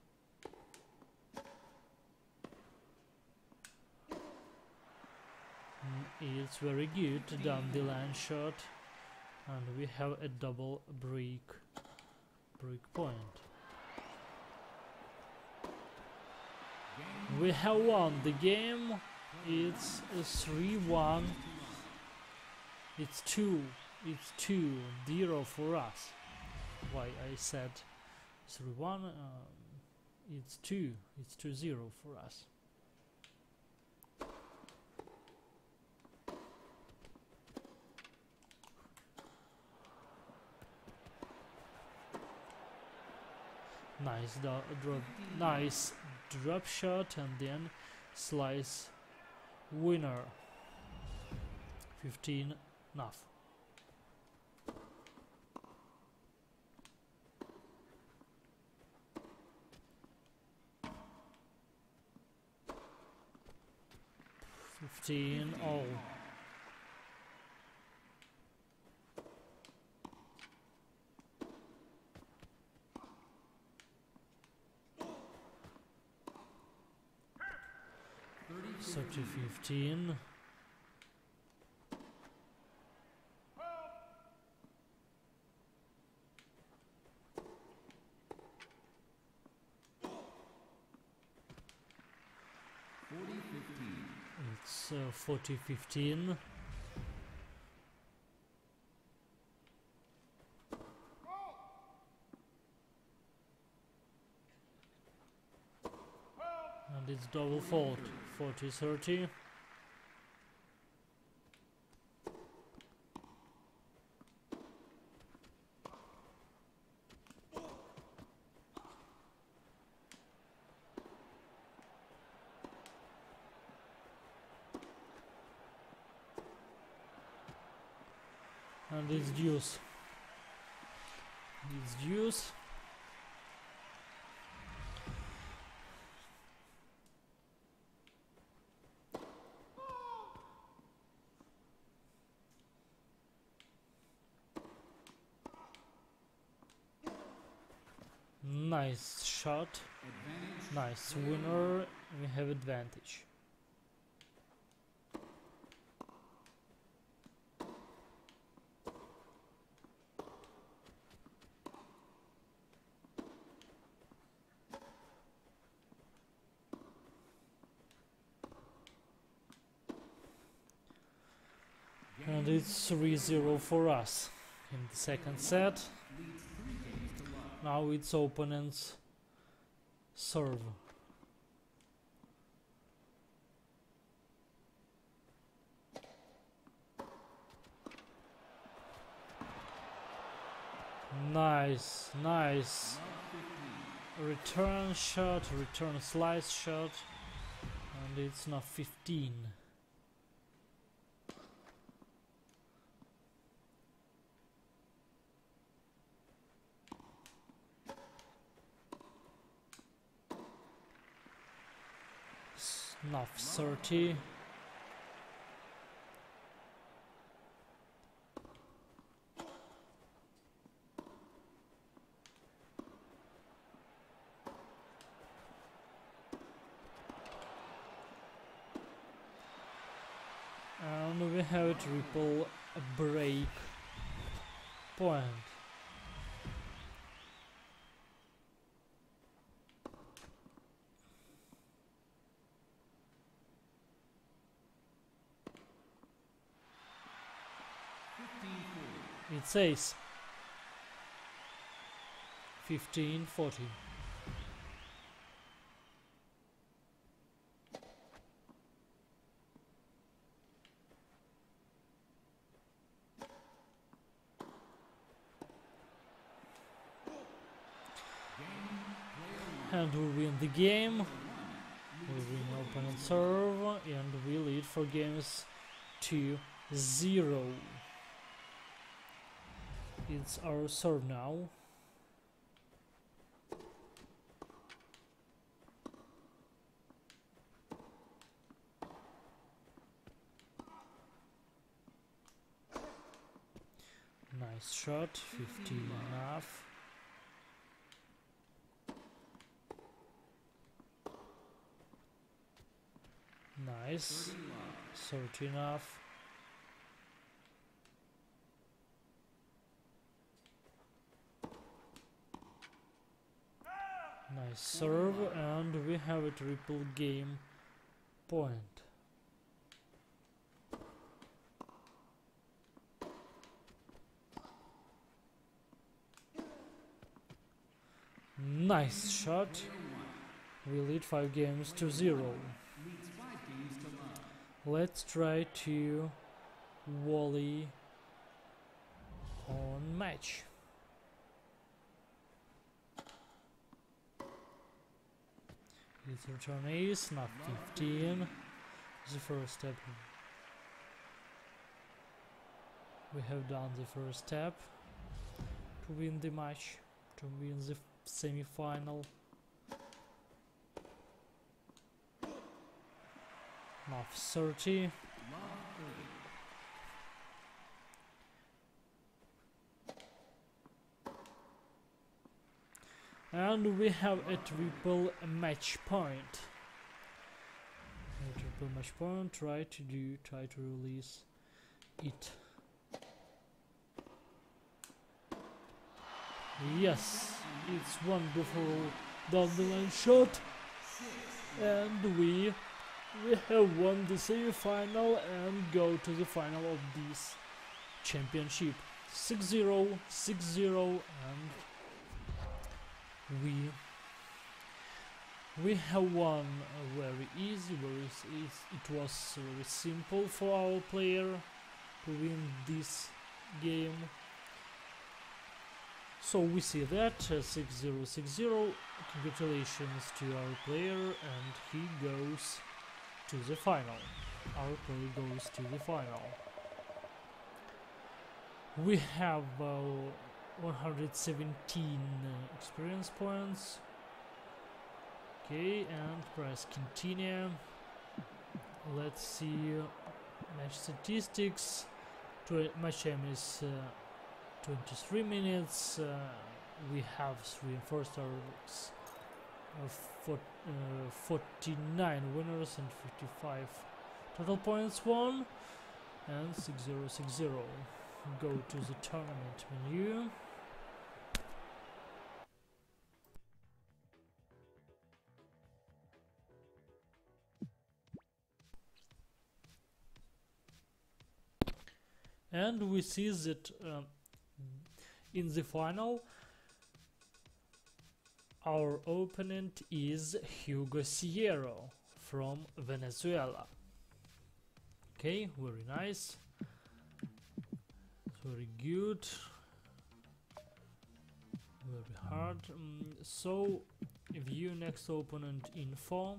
It's very good down the line shot, and we have a double break break point. We have won the game. It's a three one. It's two. It's two zero for us. Why I said three one? Um, it's two. It's two zero for us. Nice do drop, nice drop shot, and then slice winner. Fifteen enough. Fifteen all. thirty fifteen. It's uh, forty fifteen. And it's double fault. forty thirty. And it's deuce. It's deuce. Nice shot. Advantage. Nice winner. We have advantage. And it's three zero for us in the second set. Now it's opponent's serve. Nice, nice. Return shot, return slice shot, and it's now fifteen. Now thirty. have a triple break point. It says fifteen forty. And we win the game. We win opponent serve and we lead for games two zero. It's our serve now. Nice shot, fifteen enough. Nice, thirty enough. Nice serve, and we have a triple game point. Nice shot. We lead five games to zero. Let's try to volley on match. His return is not fifteen. The first step. We have done the first step to win the match, to win the semi-final. Now thirty. And we have a triple match point. A triple match point. Try to do, try to release it. Yes, it's wonderful down the line shot, and we we have won the semi-final and go to the final of this championship. six zero, six zero, and we we have won uh, very easy. Very easy. It was very simple for our player to win this game. So we see that uh, six zero, six zero. Congratulations to our player, and he goes to the final. Our player goes to the final. We have uh, one hundred seventeen uh, experience points. Okay, and press continue. Let's see uh, match statistics. Tw match time is uh, twenty-three minutes. Uh, we have three and four stars, uh, for, uh, forty-nine winners and fifty-five total points won, and six zero, six zero. Go to the tournament menu. And we see that uh, in the final our opponent is Hugo Sierro from Venezuela. Okay, very nice. Very good. Very hard. Um, so, view next opponent info.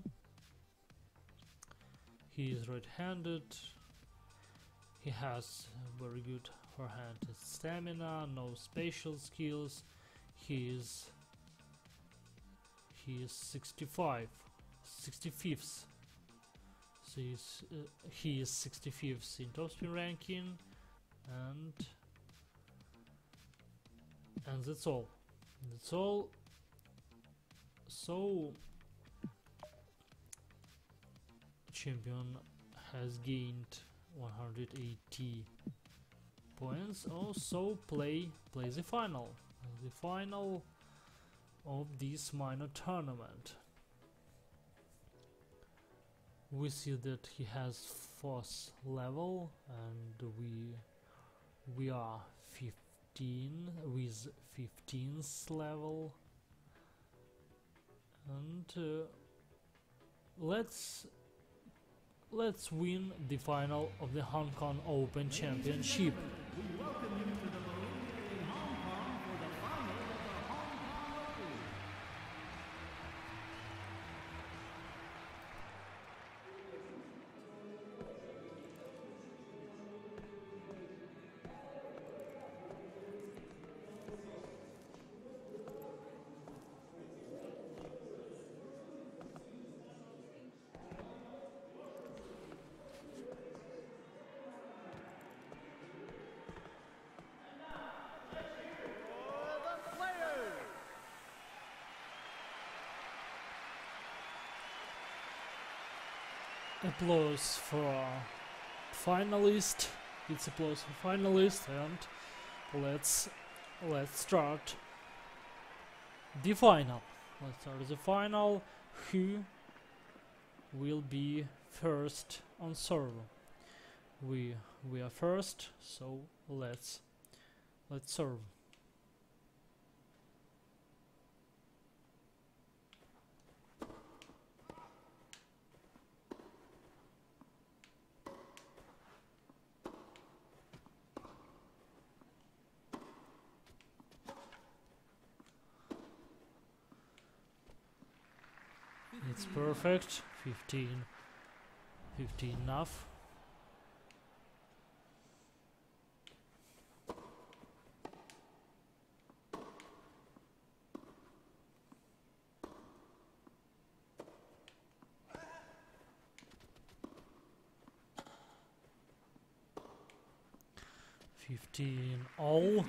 He is right-handed. He has very good forehand stamina, no spatial skills. He is he is sixty-five, sixty-fifth. So he's, uh, he is sixty-fifth in topspin ranking, and and that's all. That's all. So champion has gained one hundred eighty points. Also play play the final, the final of this minor tournament. We see that he has fourth level, and we we are fifteen with fifteenth level, and uh, let's let's win the final of the Hong Kong Open Championship. We welcome you to the Palladium in Hong Kong for the final of the Hong Kong Open. Applause for finalist. It's applause for finalist, and let's let's start the final. Let's start the final. Who will be first on serve? We we are first, so let's let's serve. It's perfect. fifteen. fifteen enough. fifteen all.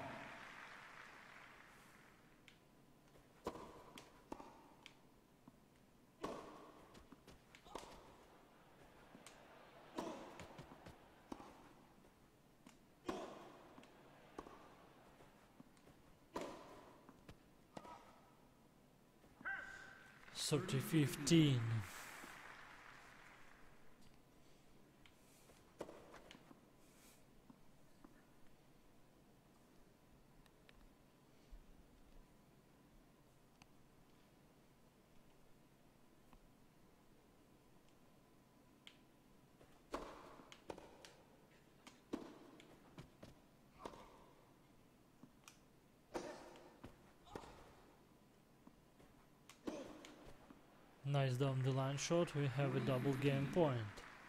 thirty fifteen. Nice down the line shot. We have a double game point.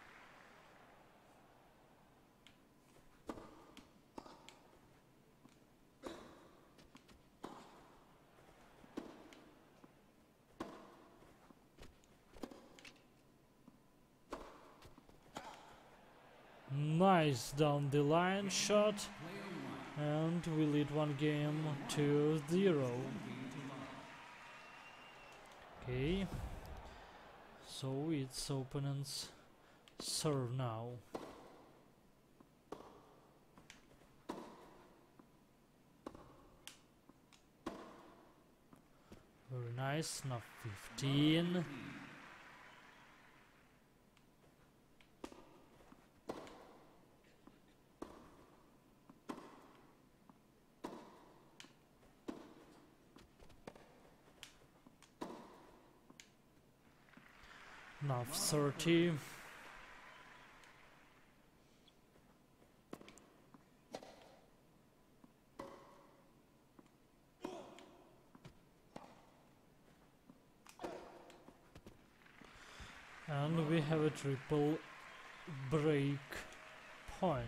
Nice down the line shot, and we lead one game to zero. Okay. So it's opponent's serve now. Very nice, now fifteen. Now thirty. And we have a triple break point.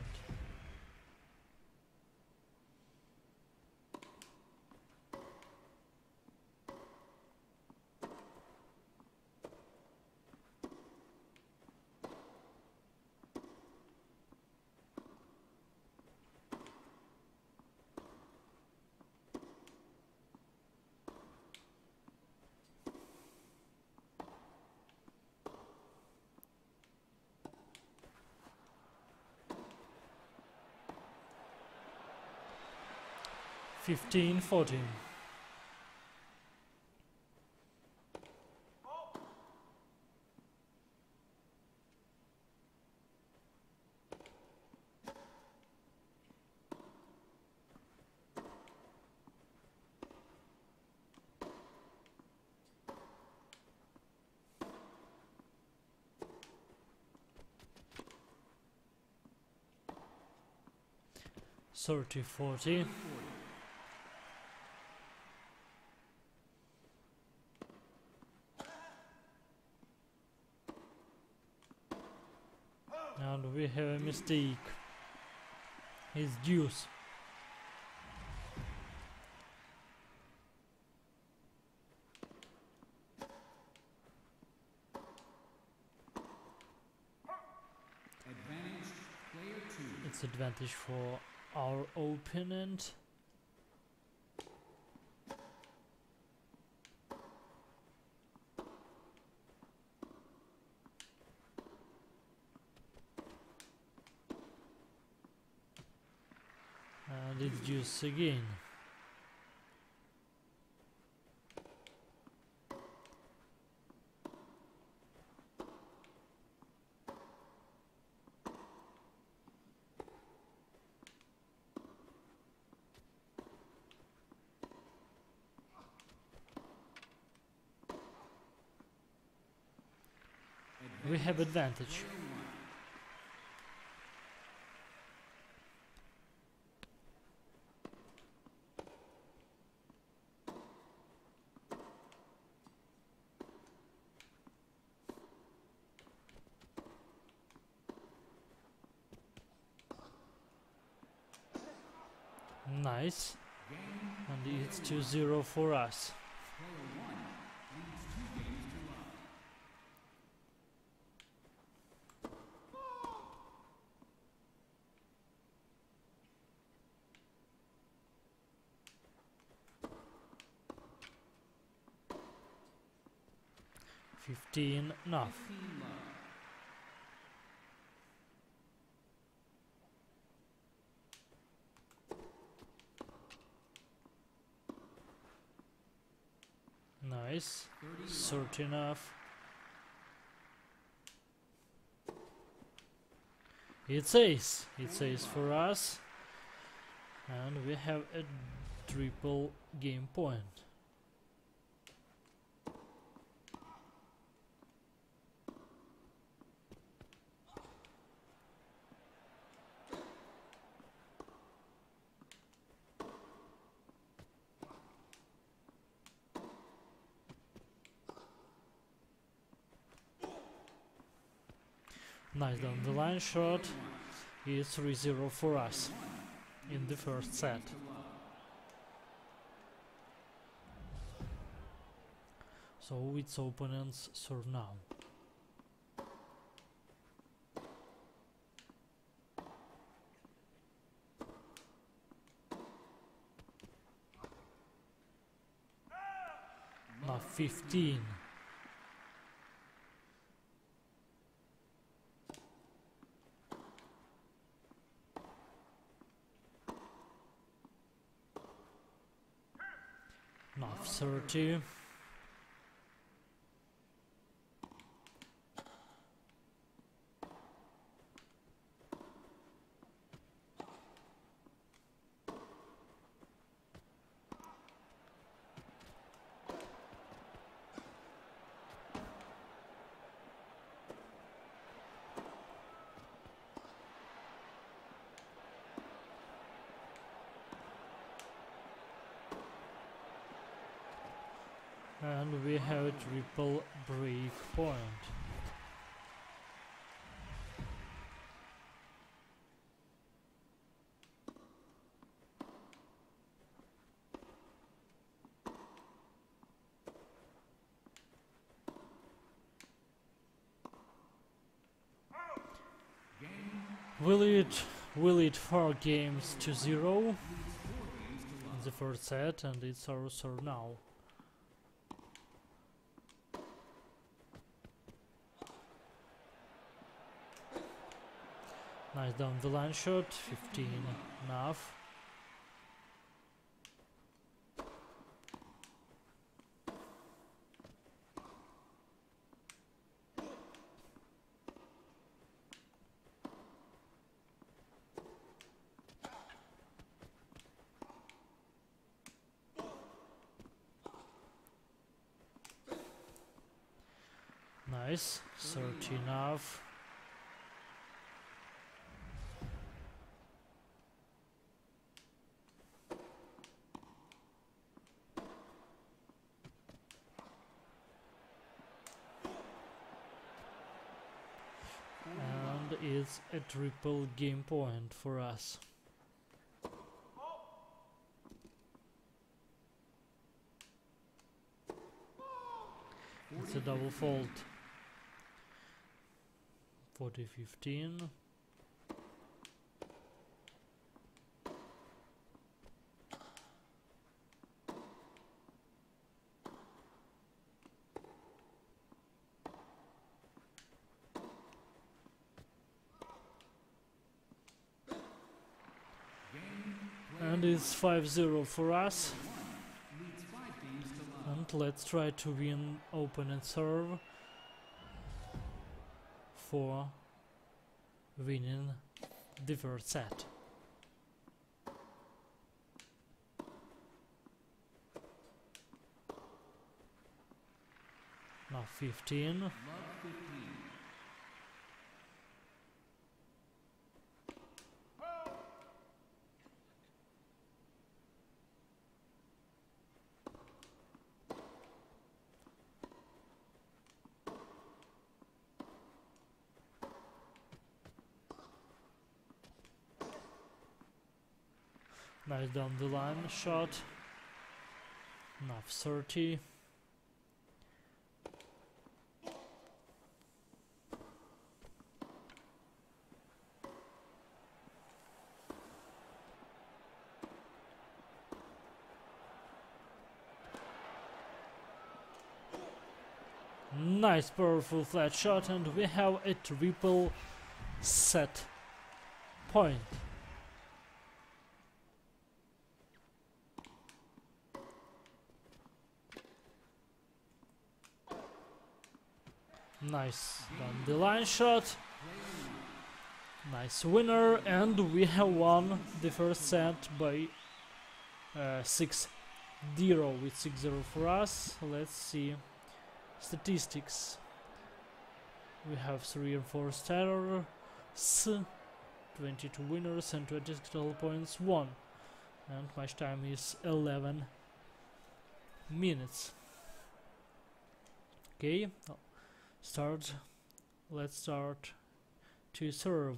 fifteen fourteen. thirty forty. And we have a mistake. It's deuce. Advantage, player two. It's advantage for our opponent. And it's deuce again. We have advantage. Nice. And it's two zero for us. Fifteen enough. Nice. thirty enough. It's ace. It's ace for us. And we have a triple game point. Nice down the line shot. Is three zero for us in the first set. So its opponents serve now. Now fifteen. Now thirty. And we have a triple break point. Will it will it four games to zero in the first set, and it's our serve now. Nice down the line shot, fifteen enough. Nice, thirty enough. And it's a triple game point for us. It's a double fault. forty fifteen. And it's five zero for us. And let's try to win open and serve for winning the first set. Now fifteen. Nice down the line shot. Enough thirty. Nice powerful flat shot, and we have a triple set point. Nice down the line shot. Nice winner, and we have won the first set by uh, six zero with six zero for us. Let's see statistics. We have three and four stars, twenty-two winners and twenty total points won. And match time is eleven minutes. Okay. Start. Let's start to serve.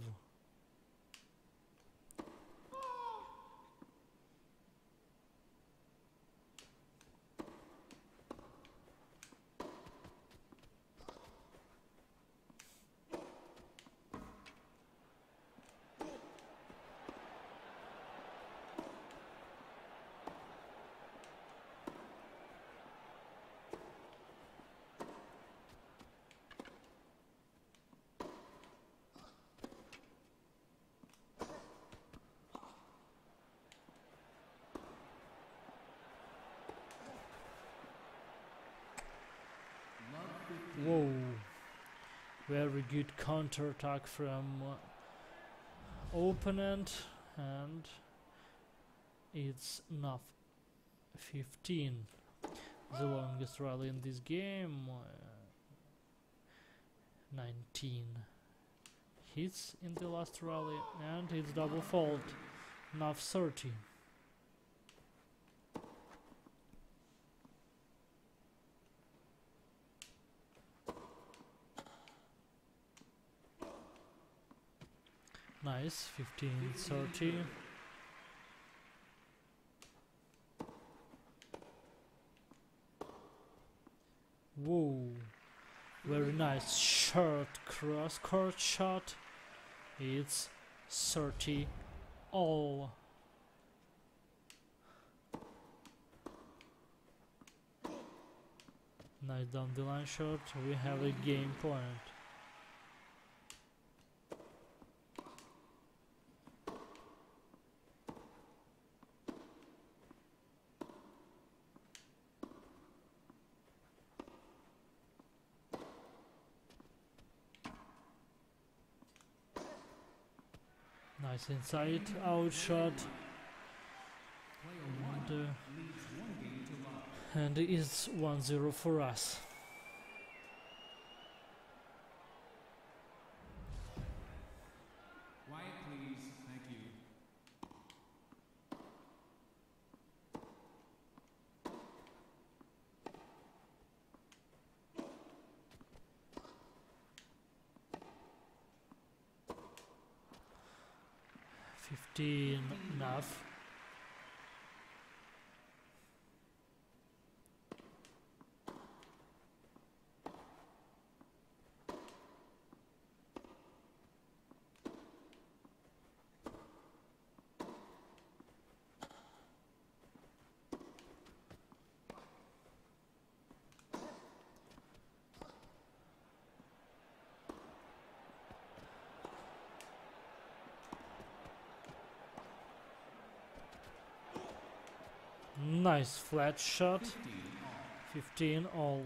Whoa, very good counter attack from uh, opponent, and it's enough fifteen, the longest rally in this game. uh, nineteen hits in the last rally, and it's double fault, enough thirty. Nice, fifteen thirty. Whoa, very nice short cross court shot. It's thirty all. Nice down the line shot. We have a game point. Nice inside out shot, and, uh, and it's one zero for us. fifteen enough. Nice flat shot. fifteen all.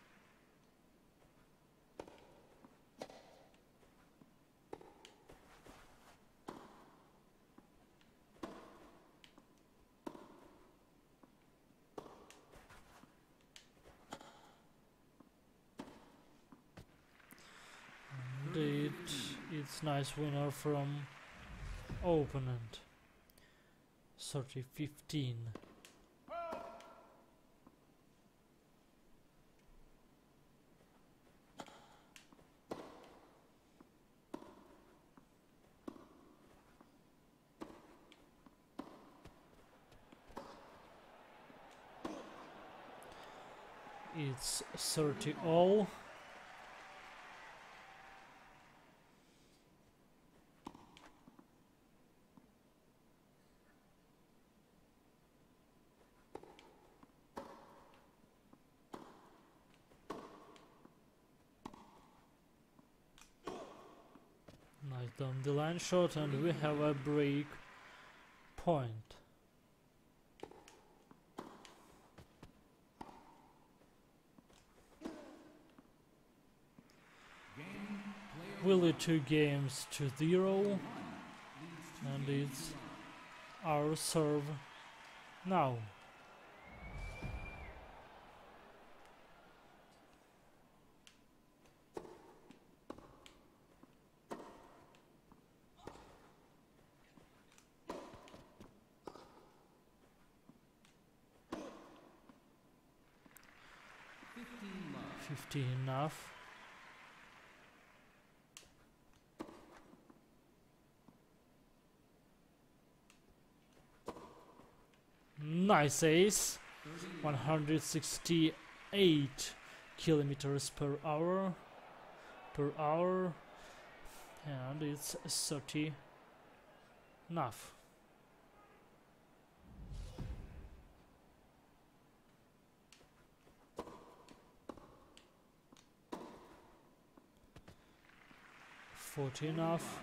And it, it's nice winner from opponent. thirty fifteen. It's thirty all. Nice down the line shot, and we have a break point. We lead two games to zero, and it's our serve now. fifteen enough. Nice ace. one hundred sixty-eight kilometers per hour per hour, and it's thirty enough. forty enough.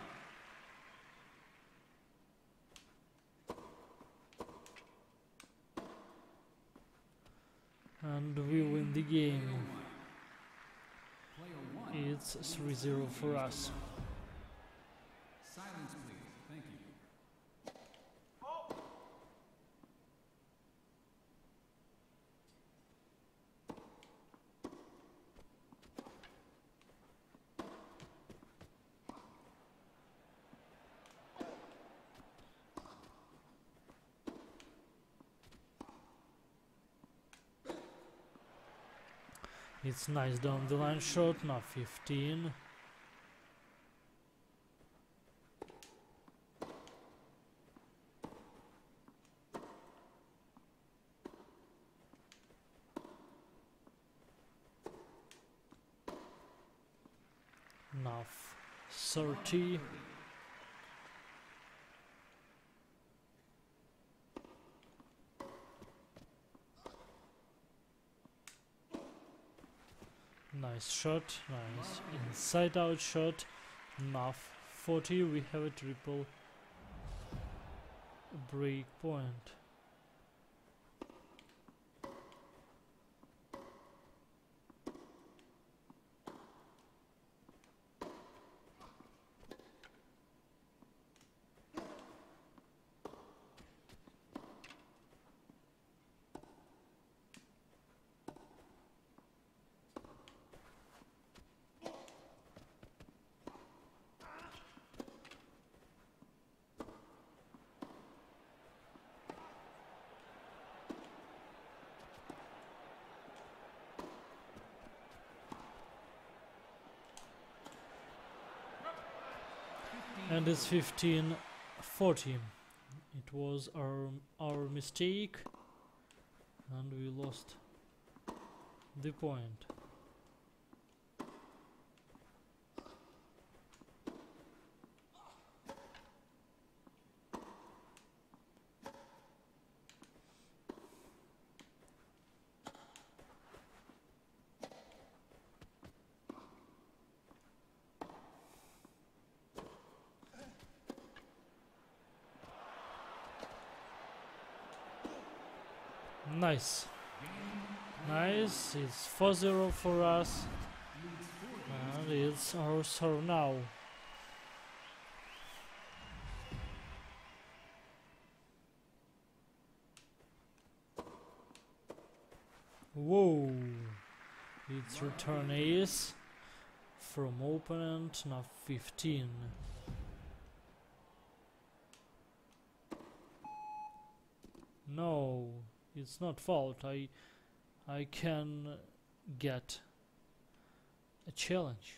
And we win the game. It's three zero for us. Silence, please. Thank you. It's nice down the line shot, now fifteen. Now thirty. Nice shot, nice inside out shot. Now forty, we have a triple break point. And it's fifteen forty. It was our our mistake, and we lost the point. Nice. Nice. It's four zero for us. And it's our serve now. Whoa. It's return ace from opponent, now fifteen. No, it's not fault. I I can get a challenge.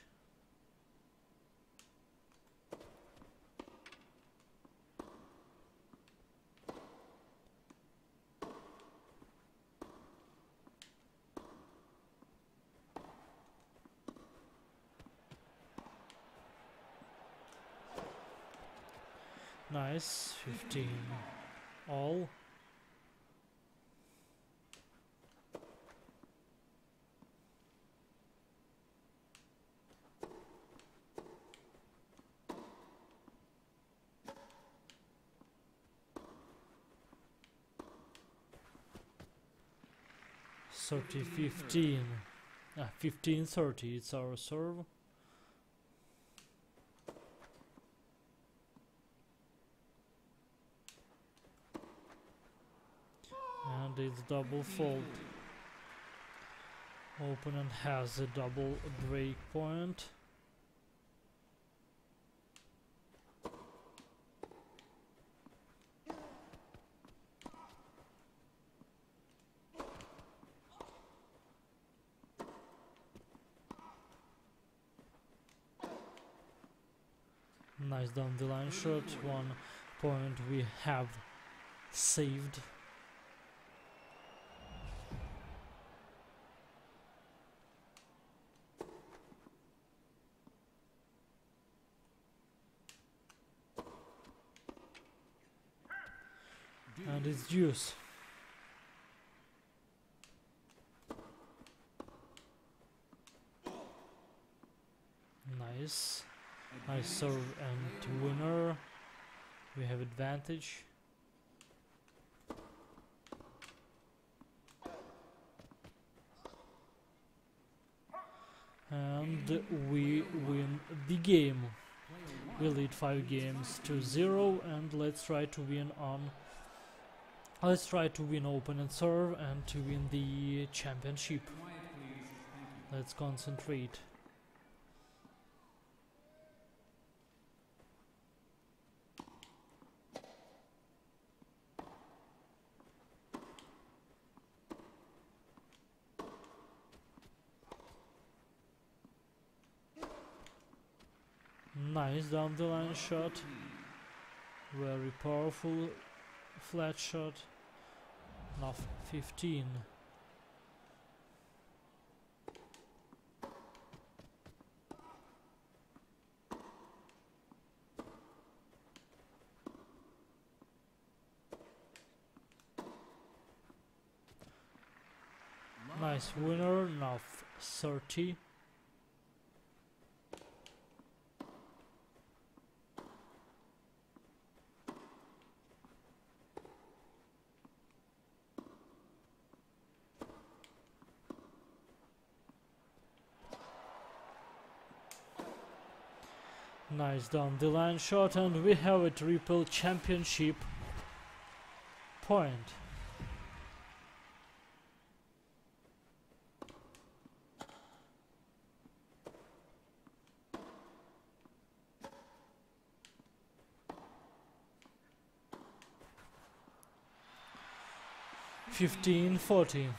Nice, fifteen all. thirty fifteen. Ah, fifteen thirty, it's our serve. And it's double fault. Opponent has a double break point. Nice down the line shot. One point we have saved. And it's deuce. Nice. Nice serve and winner. We have advantage. And we win the game. We lead five games to zero, and let's try to win on let's try to win open and serve and to win the championship. Let's concentrate. Nice down the line shot. Very powerful flat shot. Now fifteen. Nice winner. Now thirty. Nice down the line shot, and we have a triple championship point. Fifteen forty.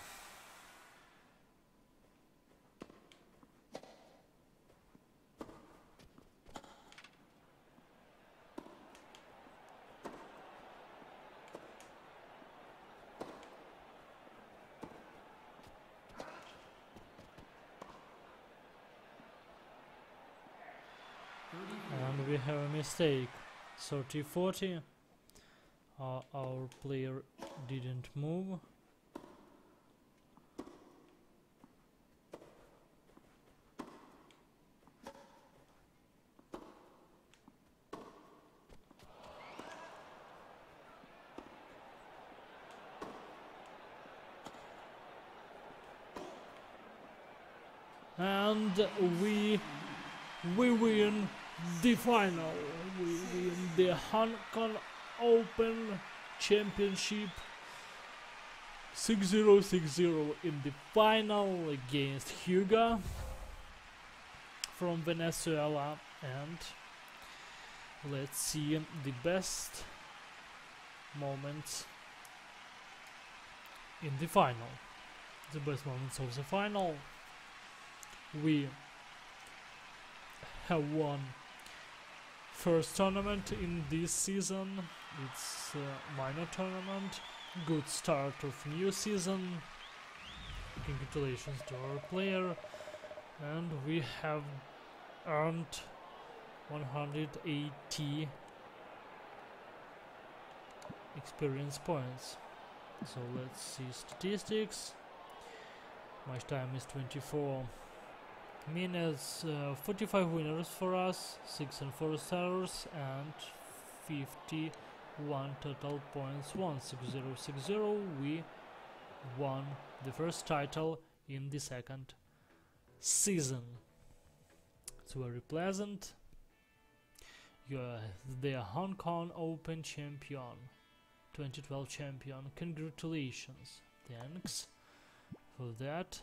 have a mistake. thirty forty. Uh, our player didn't move. And we we win the final. We win the Hong Kong Open Championship six zero six zero in the final against Hugo from Venezuela. And let's see the best moments in the final. The best moments of the final. We have won first tournament in this season. It's a minor tournament. Good start of new season. Congratulations to our player. And we have earned one hundred eighty experience points. So let's see statistics. Match time is twenty-four minutes, uh, forty-five winners for us, six and four stars, and fifty-one total points won. six zero six zero. We won the first title in the second season. It's very pleasant. You are the Hong Kong Open champion, twenty twelve champion. Congratulations. Thanks for that.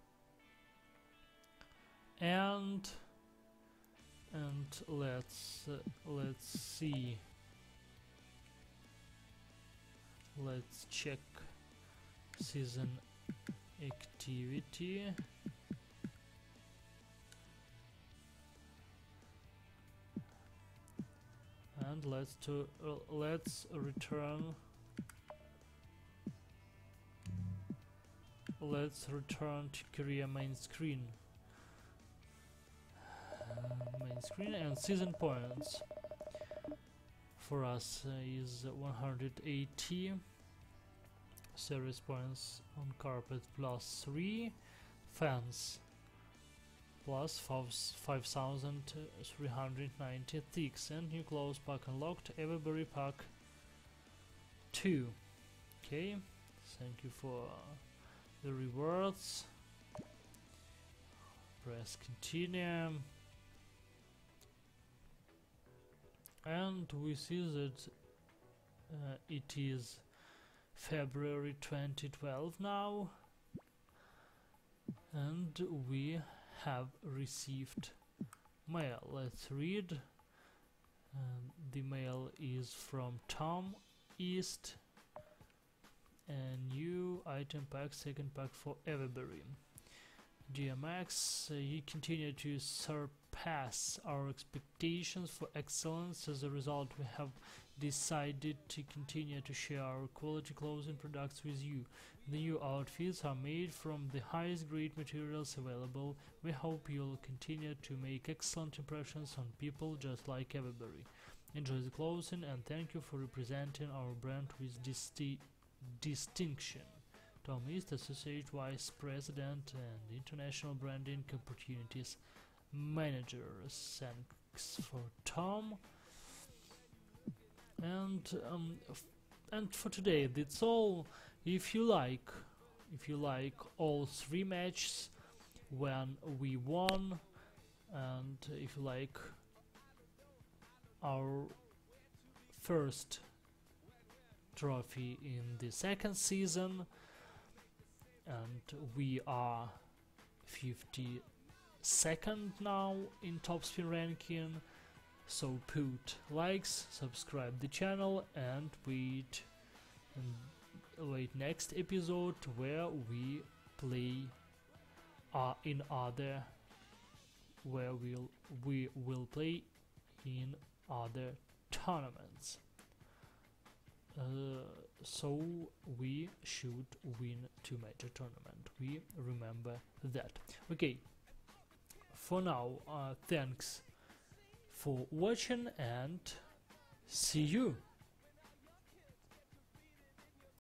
And and let's uh, let's see. Let's check season activity. And let's to uh, let's return. Let's return to Korea main screen. Uh, main screen and season points for us uh, is one hundred eighty. Series points on carpet plus three. Fans plus five thousand three hundred ninety-six. And new clothes pack unlocked. Everberry pack two. Okay, thank you for uh, the rewards. Press continue. And we see that uh, it is February twenty twelve now, and we have received mail. Let's read. Um, the mail is from Tom East. A new item pack, second pack for Everberry. Dear Max, uh, you continue to surpass our expectations for excellence. As a result, we have decided to continue to share our quality clothing products with you. The new outfits are made from the highest grade materials available. We hope you'll continue to make excellent impressions on people just like Everberry. Enjoy the clothing and thank you for representing our brand with disti distinction. Tom East, Associate Vice President and International Branding Opportunities Manager. Thanks for Tom. And um, f and for today, that's all. If you like, if you like all three matches when we won, and if you like our first trophy in the second season, and we are fifty-second now in Topspin ranking. So put likes, subscribe the channel, and wait and wait next episode where we play uh, in other where we'll we will play in other tournaments. Uh, so we should win two major tournament. We remember that. Okay. For now, uh, thanks for watching and see you.